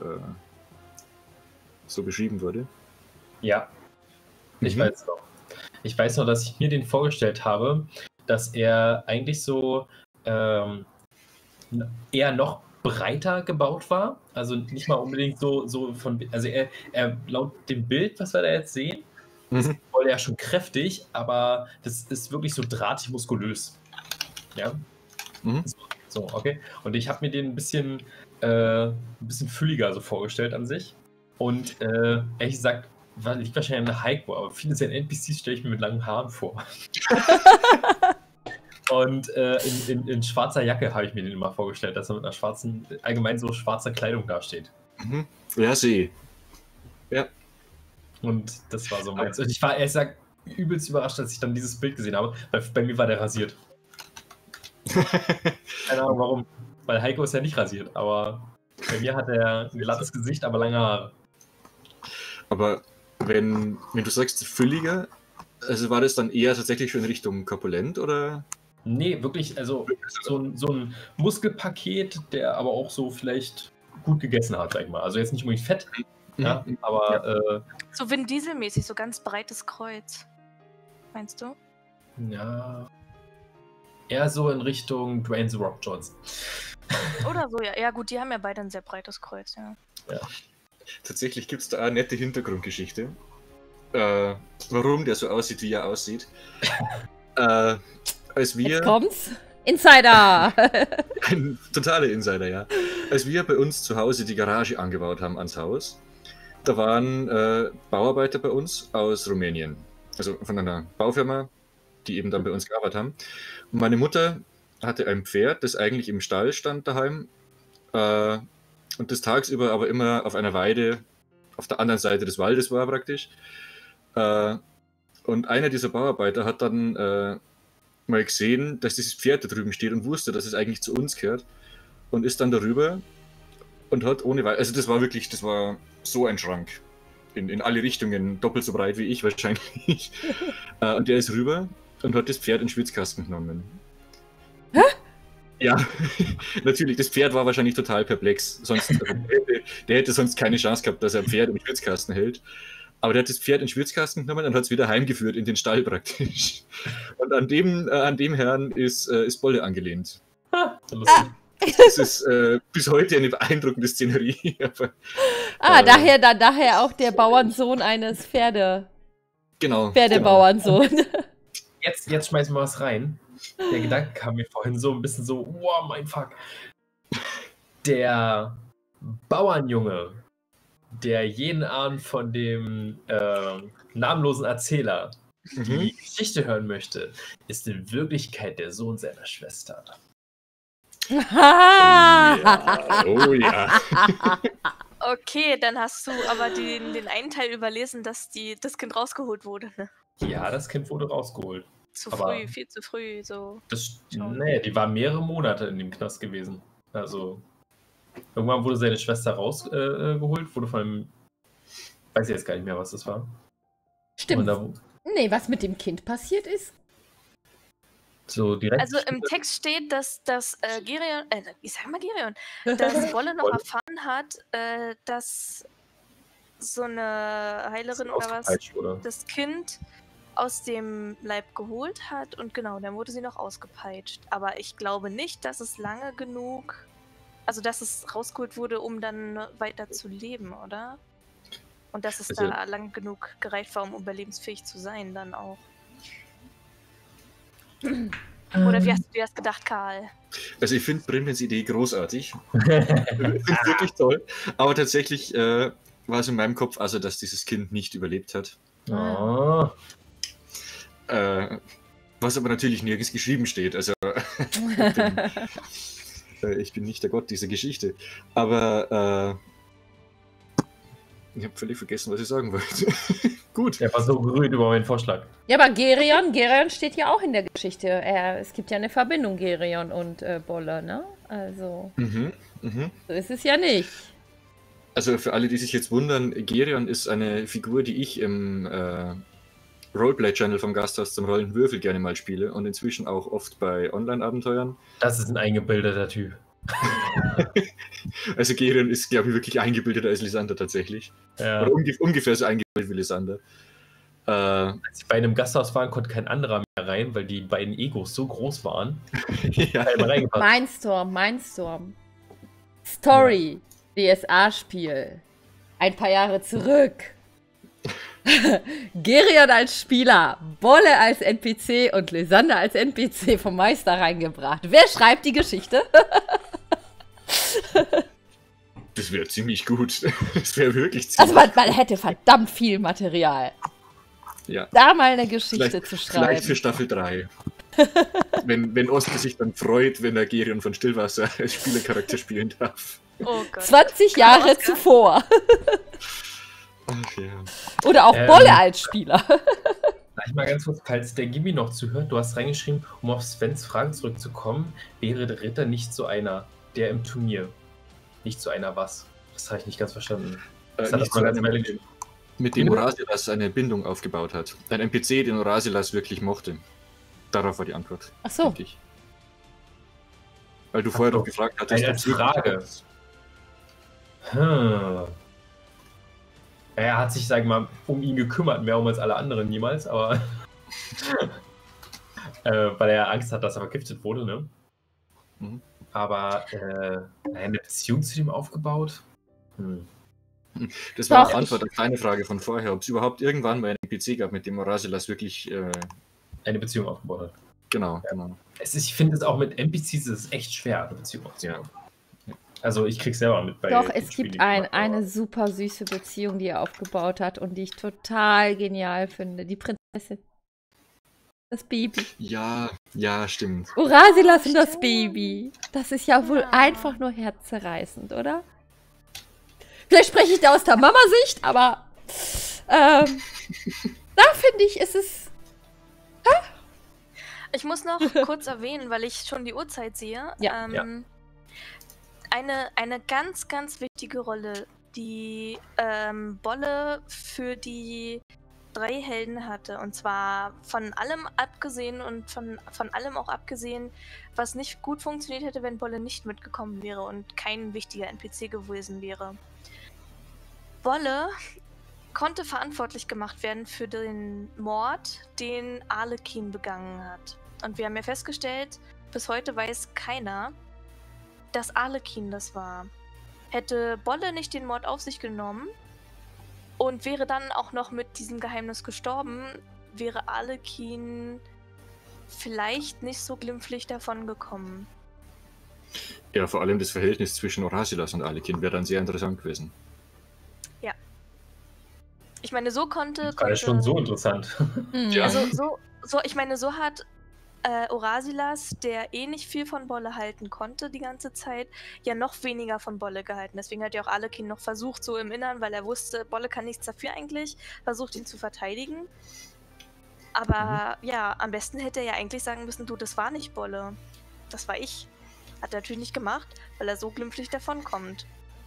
so beschrieben wurde? Ja, ich weiß noch. Ich weiß noch, dass ich mir den vorgestellt habe, dass er eigentlich so eher noch breiter gebaut war. Also nicht mal unbedingt so von... Also er laut dem Bild, was wir da jetzt sehen, ist Bolle ja schon kräftig, aber das ist wirklich so drahtig muskulös. Ja. So, okay. Und ich habe mir den ein bisschen fülliger so vorgestellt an sich. Und ehrlich gesagt, liegt wahrscheinlich an der Heiko, aber viele seiner NPCs stelle ich mir mit langen Haaren vor. Und in schwarzer Jacke habe ich mir den immer vorgestellt, dass er mit einer schwarzen, allgemein so schwarzer Kleidung dasteht. Ja, sehe. Ja. Und das war so meins. Und ich war ehrlich gesagt übelst überrascht, als ich dann dieses Bild gesehen habe, weil bei mir war der rasiert. Keine Ahnung warum. Weil Heiko ist ja nicht rasiert, aber bei mir hat er ein glattes Gesicht, aber lange Haare. Aber wenn du sagst fülliger, also war das dann eher tatsächlich schon in Richtung korpulent oder? Nee, wirklich, also so ein Muskelpaket, der aber auch so vielleicht gut gegessen hat, sag ich mal. Also jetzt nicht unbedingt fett, ja, aber... so Vin Diesel-mäßig, so ganz breites Kreuz. Meinst du? Ja... Eher so in Richtung Dwayne The Rock Johnson. Oder so, ja. Ja gut, die haben ja beide ein sehr breites Kreuz, ja. Tatsächlich gibt es da eine nette Hintergrundgeschichte. Warum der so aussieht, wie er aussieht. Als wir... Jetzt kommt's. Insider! Ein totaler Insider, ja. Als wir bei uns zu Hause die Garage angebaut haben ans Haus, da waren Bauarbeiter bei uns aus Rumänien. Also von einer Baufirma, die eben dann bei uns gearbeitet haben. Und meine Mutter hatte ein Pferd, das eigentlich im Stall stand daheim, und das tagsüber aber immer auf einer Weide auf der anderen Seite des Waldes war praktisch. Und einer dieser Bauarbeiter hat dann mal gesehen, dass dieses Pferd da drüben steht und wusste, dass es eigentlich zu uns gehört und ist dann darüber und hat ohne Weide, also das war so ein Schrank. In alle Richtungen, doppelt so breit wie ich wahrscheinlich. Und der ist rüber und hat das Pferd in den Schwitzkasten genommen. Hä? Ja, natürlich, das Pferd war wahrscheinlich total perplex. Der hätte sonst keine Chance gehabt, dass er ein Pferd im Schwitzkasten hält. Aber der hat das Pferd in den Schwitzkasten genommen und hat es wieder heimgeführt in den Stall praktisch. Und an dem Herrn ist Bolle angelehnt. Das ist bis heute eine beeindruckende Szenerie. Aber, daher auch der Bauernsohn eines Pferdebauernsohn. Genau. Jetzt schmeißen wir was rein. Der Gedanke kam mir vorhin so ein bisschen so, wow, mein Fuck. Der Bauernjunge, der jeden Abend von dem namenlosen Erzähler die Geschichte hören möchte, ist in Wirklichkeit der Sohn seiner Schwester. Oh ja. Okay, dann hast du aber den einen Teil überlesen, dass das Kind rausgeholt wurde. Ne? Ja, das Kind wurde rausgeholt. Viel zu früh, so. Die war mehrere Monate in dem Knast gewesen. Also, irgendwann wurde seine Schwester rausgeholt, wurde von einem, weiß ich jetzt gar nicht mehr, was das war. Stimmt. Was mit dem Kind passiert ist? So direkt. Also im Text steht, dass Gerion, dass Bolle noch erfahren hat, dass so eine Heilerin oder was das Kind aus dem Leib geholt hat und genau, dann wurde sie noch ausgepeitscht. Aber ich glaube nicht, dass es lange genug, also dass es rausgeholt wurde, um dann weiter zu leben, oder? Und dass es da lang genug gereicht war, um überlebensfähig zu sein, dann auch. Oder wie hast du dir das gedacht, Karl? Also ich finde Brimens Idee großartig. Ich finde es wirklich toll. Aber tatsächlich war es in meinem Kopf, also dass dieses Kind nicht überlebt hat. Oh. Was aber natürlich nirgends geschrieben steht. Also ich bin nicht der Gott dieser Geschichte. Aber ich habe völlig vergessen, was ich sagen wollte. Gut. Er war so gerührt über meinen Vorschlag. Ja, aber Gerion steht ja auch in der Geschichte. Es gibt ja eine Verbindung, Gerion und Bolle, ne? Also, so ist es ja nicht. Also für alle, die sich jetzt wundern, Gerion ist eine Figur, die ich im Roleplay-Channel vom Gasthaus zum Rollenwürfel gerne mal spiele und inzwischen auch oft bei Online-Abenteuern. Das ist ein eingebildeter Typ. Also Gerion ist, glaube ich, wirklich eingebildeter als Lysander tatsächlich. Ja. Oder ungefähr so eingebildet wie Lysander. Als ich bei einem Gasthaus war, konnte kein anderer mehr rein, weil die beiden Egos so groß waren. Ja. Mindstorm. Story. DSA-Spiel. Ein paar Jahre zurück. Gerion als Spieler, Bolle als NPC und Lysander als NPC vom Meister reingebracht. Wer schreibt die Geschichte? Das wäre ziemlich gut. Das wäre wirklich ziemlich Also man hätte verdammt viel Material. Ja. Da mal eine Geschichte zu schreiben. Vielleicht für Staffel 3. wenn Oskar sich dann freut, wenn er Gerion von Stillwasser als Spielercharakter spielen darf. Oh Gott. 20 Jahre zuvor. Ach ja. Oder auch Bolle als Spieler. Sag ich mal ganz kurz, falls der Gimmi noch zuhört, du hast reingeschrieben, um auf Svens Fragen zurückzukommen, wäre der Ritter nicht so einer, der im Turnier. Nicht so einer was? Das habe ich nicht ganz verstanden. Mit dem Orasilas eine Bindung aufgebaut hat. Ein NPC, den Orasilas wirklich mochte. Darauf war die Antwort. Ach so. Weil du vorher doch gefragt hattest. Eine Frage. Er hat sich, sag ich mal, um ihn gekümmert, mehr als alle anderen niemals, aber weil er Angst hat, dass er vergiftet wurde, ne? Mhm. Aber eine Beziehung zu ihm aufgebaut? Das war die Antwort auf deine Frage von vorher, ob es überhaupt irgendwann mal einen NPC gab, mit dem Orasilas wirklich eine Beziehung aufgebaut hat. Genau, ja. genau. Ich finde es auch mit NPCs ist es echt schwer, eine Beziehung aufzubauen. Ja. Also ich krieg's selber mit bei. Doch, es gibt eine super süße Beziehung, die er aufgebaut hat und die ich total genial finde. Die Prinzessin. Das Baby. Ja, ja, stimmt. Urasilas und das Baby. Das ist ja wohl einfach nur herzzerreißend, oder? Vielleicht spreche ich da aus der Mama-Sicht, aber da finde ich, ist es... Ich muss noch kurz erwähnen, weil ich schon die Uhrzeit sehe. Ja. Eine ganz, ganz wichtige Rolle, die Bolle für die 3 Helden hatte. Und zwar von allem abgesehen und von allem auch abgesehen, was nicht gut funktioniert hätte, wenn Bolle nicht mitgekommen wäre und kein wichtiger NPC gewesen wäre. Bolle konnte verantwortlich gemacht werden für den Mord, den Arlekin begangen hat. Und wir haben ja festgestellt, bis heute weiß keiner, dass Arlekin das war. Hätte Bolle nicht den Mord auf sich genommen und wäre dann auch noch mit diesem Geheimnis gestorben, wäre Arlekin vielleicht nicht so glimpflich davon gekommen. Ja, vor allem das Verhältnis zwischen Orasilas und Arlekin wäre dann sehr interessant gewesen. Ja. Ich meine, so konnte... Das war ja schon so interessant. Ja. Also ich meine, so hat Orasilas, der eh nicht viel von Bolle halten konnte die ganze Zeit, ja noch weniger von Bolle gehalten. Deswegen hat ja auch Arlekin noch versucht, so im Innern, weil er wusste, Bolle kann nichts dafür eigentlich, versucht ihn zu verteidigen. Aber ja, am besten hätte er ja eigentlich sagen müssen, du, das war nicht Bolle. Das war ich. Hat er natürlich nicht gemacht, weil er so glimpflich davonkommt.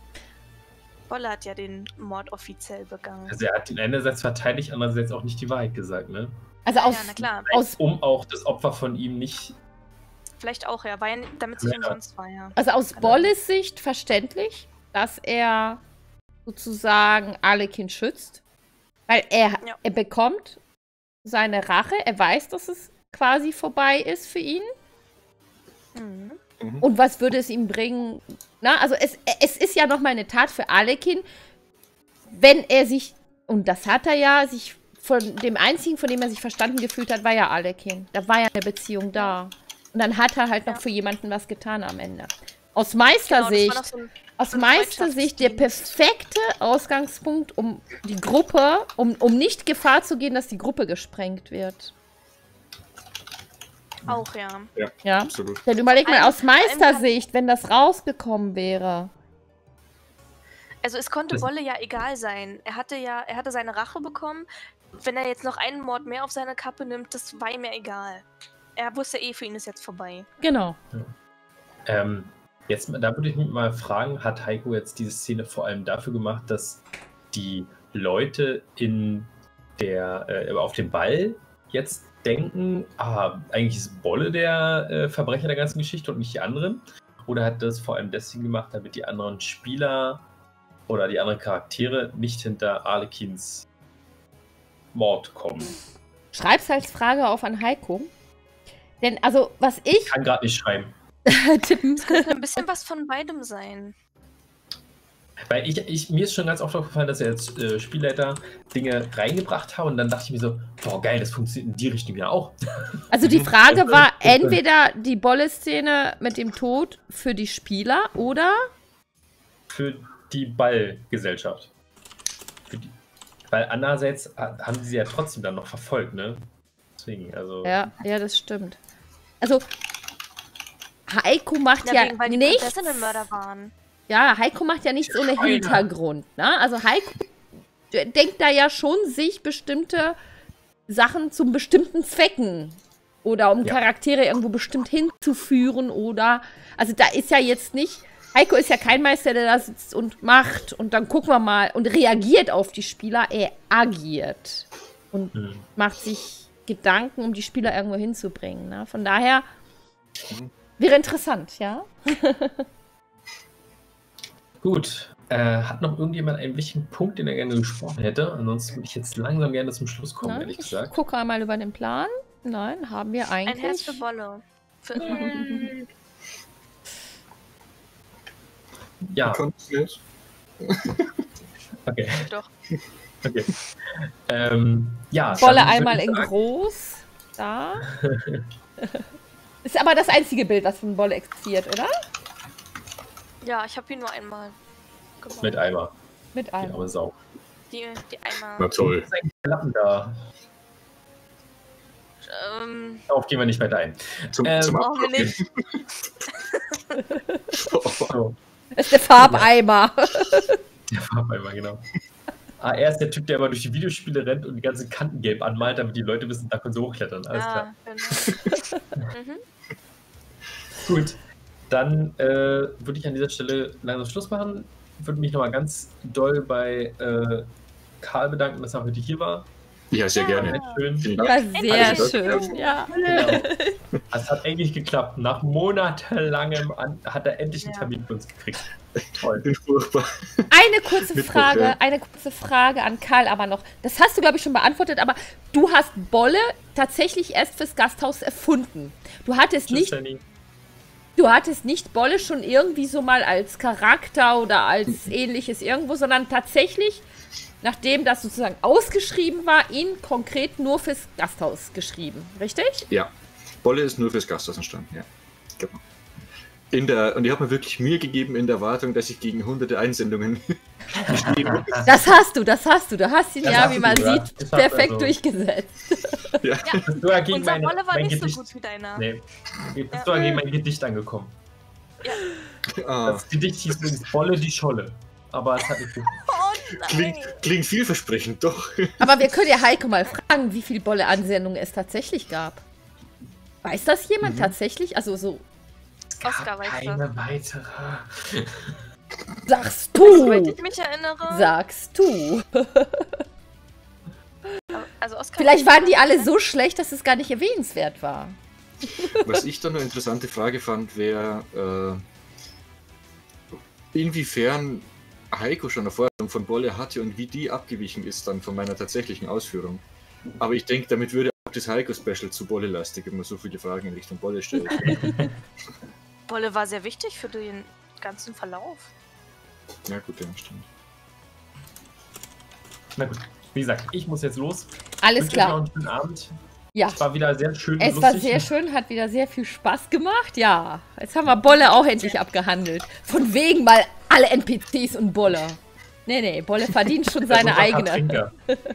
Bolle hat ja den Mord offiziell begangen. Also er hat ihn einerseits verteidigt, andererseits auch nicht die Wahrheit gesagt, ne? Also Ja, na klar. Um auch das Opfer von ihm nicht... Vielleicht auch, ja, weil, damit es nicht umsonst war, ja. Also aus Bolles Sicht verständlich, dass er sozusagen Arlekin schützt. Weil er bekommt seine Rache, er weiß, dass es quasi vorbei ist für ihn. Mhm. Und was würde es ihm bringen? Na, also es ist ja nochmal eine Tat für Arlekin, wenn er sich, und das hat er ja, sich von dem einzigen, von dem er sich verstanden gefühlt hat, war ja Arlekin. Da war ja eine Beziehung da. Und dann hat er halt noch für jemanden was getan am Ende. Aus Meistersicht, aus Meistersicht der perfekte Ausgangspunkt, um die Gruppe, um nicht Gefahr zu gehen, dass die Gruppe gesprengt wird. Auch, ja. Ja, absolut. Denn überleg mal, aus Meistersicht, wenn das rausgekommen wäre. Also es konnte Bolle ja egal sein. Er hatte seine Rache bekommen. Wenn er jetzt noch einen Mord mehr auf seine Kappe nimmt, das war ihm ja egal. Er wusste eh, für ihn ist jetzt vorbei. Genau. Jetzt, da würde ich mich mal fragen, hat Heiko jetzt diese Szene vor allem dafür gemacht, dass die Leute auf dem Ball jetzt denken, eigentlich ist Bolle der Verbrecher der ganzen Geschichte und nicht die anderen? Oder hat das vor allem deswegen gemacht, damit die anderen Spieler oder die anderen Charaktere nicht hinter Arlekins Mord kommen? Schreib's als Frage auf an Heiko. Denn, also, was ich... Kann gerade nicht schreiben. tippen. Es könnte ein bisschen was von beidem sein. Weil mir ist schon ganz oft aufgefallen, dass er als Spielleiter Dinge reingebracht hat und dann dachte ich mir so, boah geil, das funktioniert in die Richtung ja auch. Also die Frage war entweder die Bolle-Szene mit dem Tod für die Spieler oder... Für die Ballgesellschaft. Weil andererseits haben sie ja trotzdem dann noch verfolgt, ne? Deswegen, also... Ja, das stimmt. Also, Heiko macht ja weil die nichts... Prinzessinnen Mörder waren. Ja, Heiko macht ja nichts ohne Hintergrund, ne? Also Heiko denkt da ja schon sich bestimmte Sachen zum bestimmten Zwecken oder um Charaktere irgendwo bestimmt hinzuführen oder... Also da ist ja jetzt nicht... Heiko ist ja kein Meister, der da sitzt und macht und dann gucken wir mal und reagiert auf die Spieler. Er agiert und macht sich Gedanken, um die Spieler irgendwo hinzubringen. Ne? Von daher wäre interessant, ja? Gut. Hat noch irgendjemand einen wichtigen Punkt, den er gerne gesprochen hätte? Ansonsten würde ich jetzt langsam gerne zum Schluss kommen, Nein, ehrlich ich gesagt. gucke einmal über den Plan. Nein, haben wir eigentlich. Ein Herz für Bolle. Für immer. Ja. Du konntest nicht. Okay. Doch. Okay. Ja. Bolle dann einmal würde ich in sagen, groß. Da. Ist aber das einzige Bild, was von Bolle existiert, oder? Ja, ich habe ihn nur einmal gemacht. Mit Eimer. Mit Die einem. arme Sau. Die einmal. Na toll. Was ist eigentlich der Lappen da? Darauf gehen wir nicht weiter ein. Zum brauchen wir Abdruck. nicht. So, Das ist der Farbeimer. der Farbeimer, genau. Er ist der Typ, der immer durch die Videospiele rennt und die ganzen Kanten gelb anmalt, damit die Leute wissen, da können sie hochklettern. Alles klar. Genau. Gut, dann würde ich an dieser Stelle langsam Schluss machen. Würde mich nochmal ganz doll bei Karl bedanken, dass er heute hier war. Ja, sehr gerne. Sehr schön. Vielen Ja, Dank. sehr Alles schön. Ja. Genau. Es hat endlich geklappt. Nach monatelangem hat er endlich einen Termin für uns gekriegt. Toll. Furchtbar. Eine kurze Mittwoch, Frage, ja. an Karl aber noch. Das hast du, glaube ich, schon beantwortet, aber du hast Bolle tatsächlich erst fürs Gasthaus erfunden. Du hattest Tschüss, nicht Danny. Bolle schon irgendwie so mal als Charakter oder als ähnliches irgendwo, sondern tatsächlich, nachdem das sozusagen ausgeschrieben war, ihn konkret nur fürs Gasthaus geschrieben. Richtig? Ja, Bolle ist nur fürs Gasthaus entstanden, ja. Genau. Und ich habe mir wirklich Mühe gegeben in der Erwartung, dass ich gegen hunderte Einsendungen geschrieben. Das hast du. Du hast ihn Das ja, hast wie du, man ja. sieht, Das hast perfekt also- durchgesetzt. Ja. Das ist sogar gegen Unser Bolle war mein nicht Gedicht. so gut wie deiner. Nee. Das ist sogar gegen mein Gedicht angekommen. Ah, Das Gedicht hieß übrigens Bolle die Scholle. Aber es hat nicht gut. Oh nein. klingt vielversprechend, doch. Aber wir können ja Heiko mal fragen, wie viele Bolle-Ansendungen es tatsächlich gab. Weiß das jemand tatsächlich? Also so, Oscar weiß das. Keine weitere. sagst Soweit du. ich mich erinnere. Sagst du. Also Oscar Vielleicht waren die alle so schlecht, dass es gar nicht erwähnenswert war. Was ich dann eine interessante Frage fand, wäre, inwiefern Heiko schon eine Vorstellung von Bolle hatte und wie die abgewichen ist dann von meiner tatsächlichen Ausführung. Aber ich denke, damit würde auch das Heiko-Special zu Bolle-lastig, wenn man so viele Fragen in Richtung Bolle stellt. Bolle war sehr wichtig für den ganzen Verlauf. Ja gut, ja, stimmt. Na gut, wie gesagt, ich muss jetzt los. Alles Wünsche euch noch klar. einen schönen Abend. Ja. Es war wieder sehr schön. Es war sehr schön, hat wieder sehr viel Spaß gemacht. Ja, jetzt haben wir Bolle auch endlich abgehandelt. Von wegen mal alle NPCs und Bolle. Nee, Bolle verdient schon seine eigene.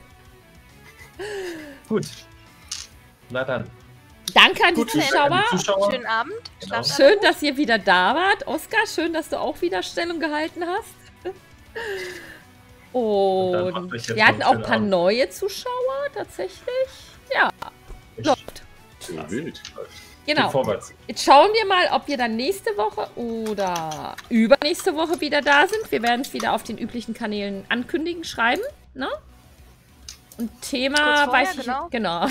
Gut. Na dann. Danke an die Gut, Zuschauer. Schönen Abend. Genau. Schlaft Schön, dass ihr wieder da wart. Oskar, schön, dass du auch wieder Stellung gehalten hast. Und dann macht Und euch jetzt wir hatten noch auch einen ein paar schönen neue Zuschauer, tatsächlich. Ja, läuft. So wild. Geht Genau. vorwärts. Jetzt schauen wir mal, ob wir dann nächste Woche oder übernächste Woche wieder da sind. Wir werden es wieder auf den üblichen Kanälen ankündigen, schreiben. Ne? Und Thema Kurz vorher, weiß ich genau.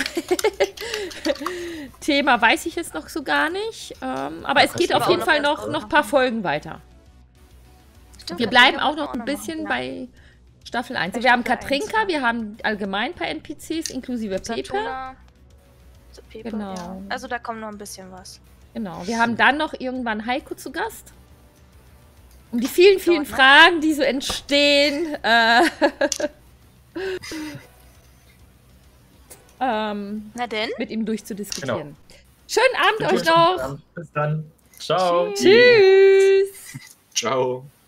Thema weiß ich jetzt noch so gar nicht. Aber es geht kannst auf du jeden auch Fall noch noch ein paar Folgen weiter. Stimmt, Wir da bleiben können auch noch ein bisschen bei Staffel 1. Bei Wir haben Staffel 1, Katrinka, ja. wir haben allgemein ein paar NPCs, inklusive Pepe. Satuna, Pepe, Genau. ja. Also da kommt noch ein bisschen was. Genau, wir haben dann noch irgendwann Heiko zu Gast. Um die vielen, vielen Dort, ne? Fragen, die so entstehen, Na denn? mit ihm durchzudiskutieren. Genau. Schönen Abend euch noch. Bis dann. Ciao. Tschüss. Ciao.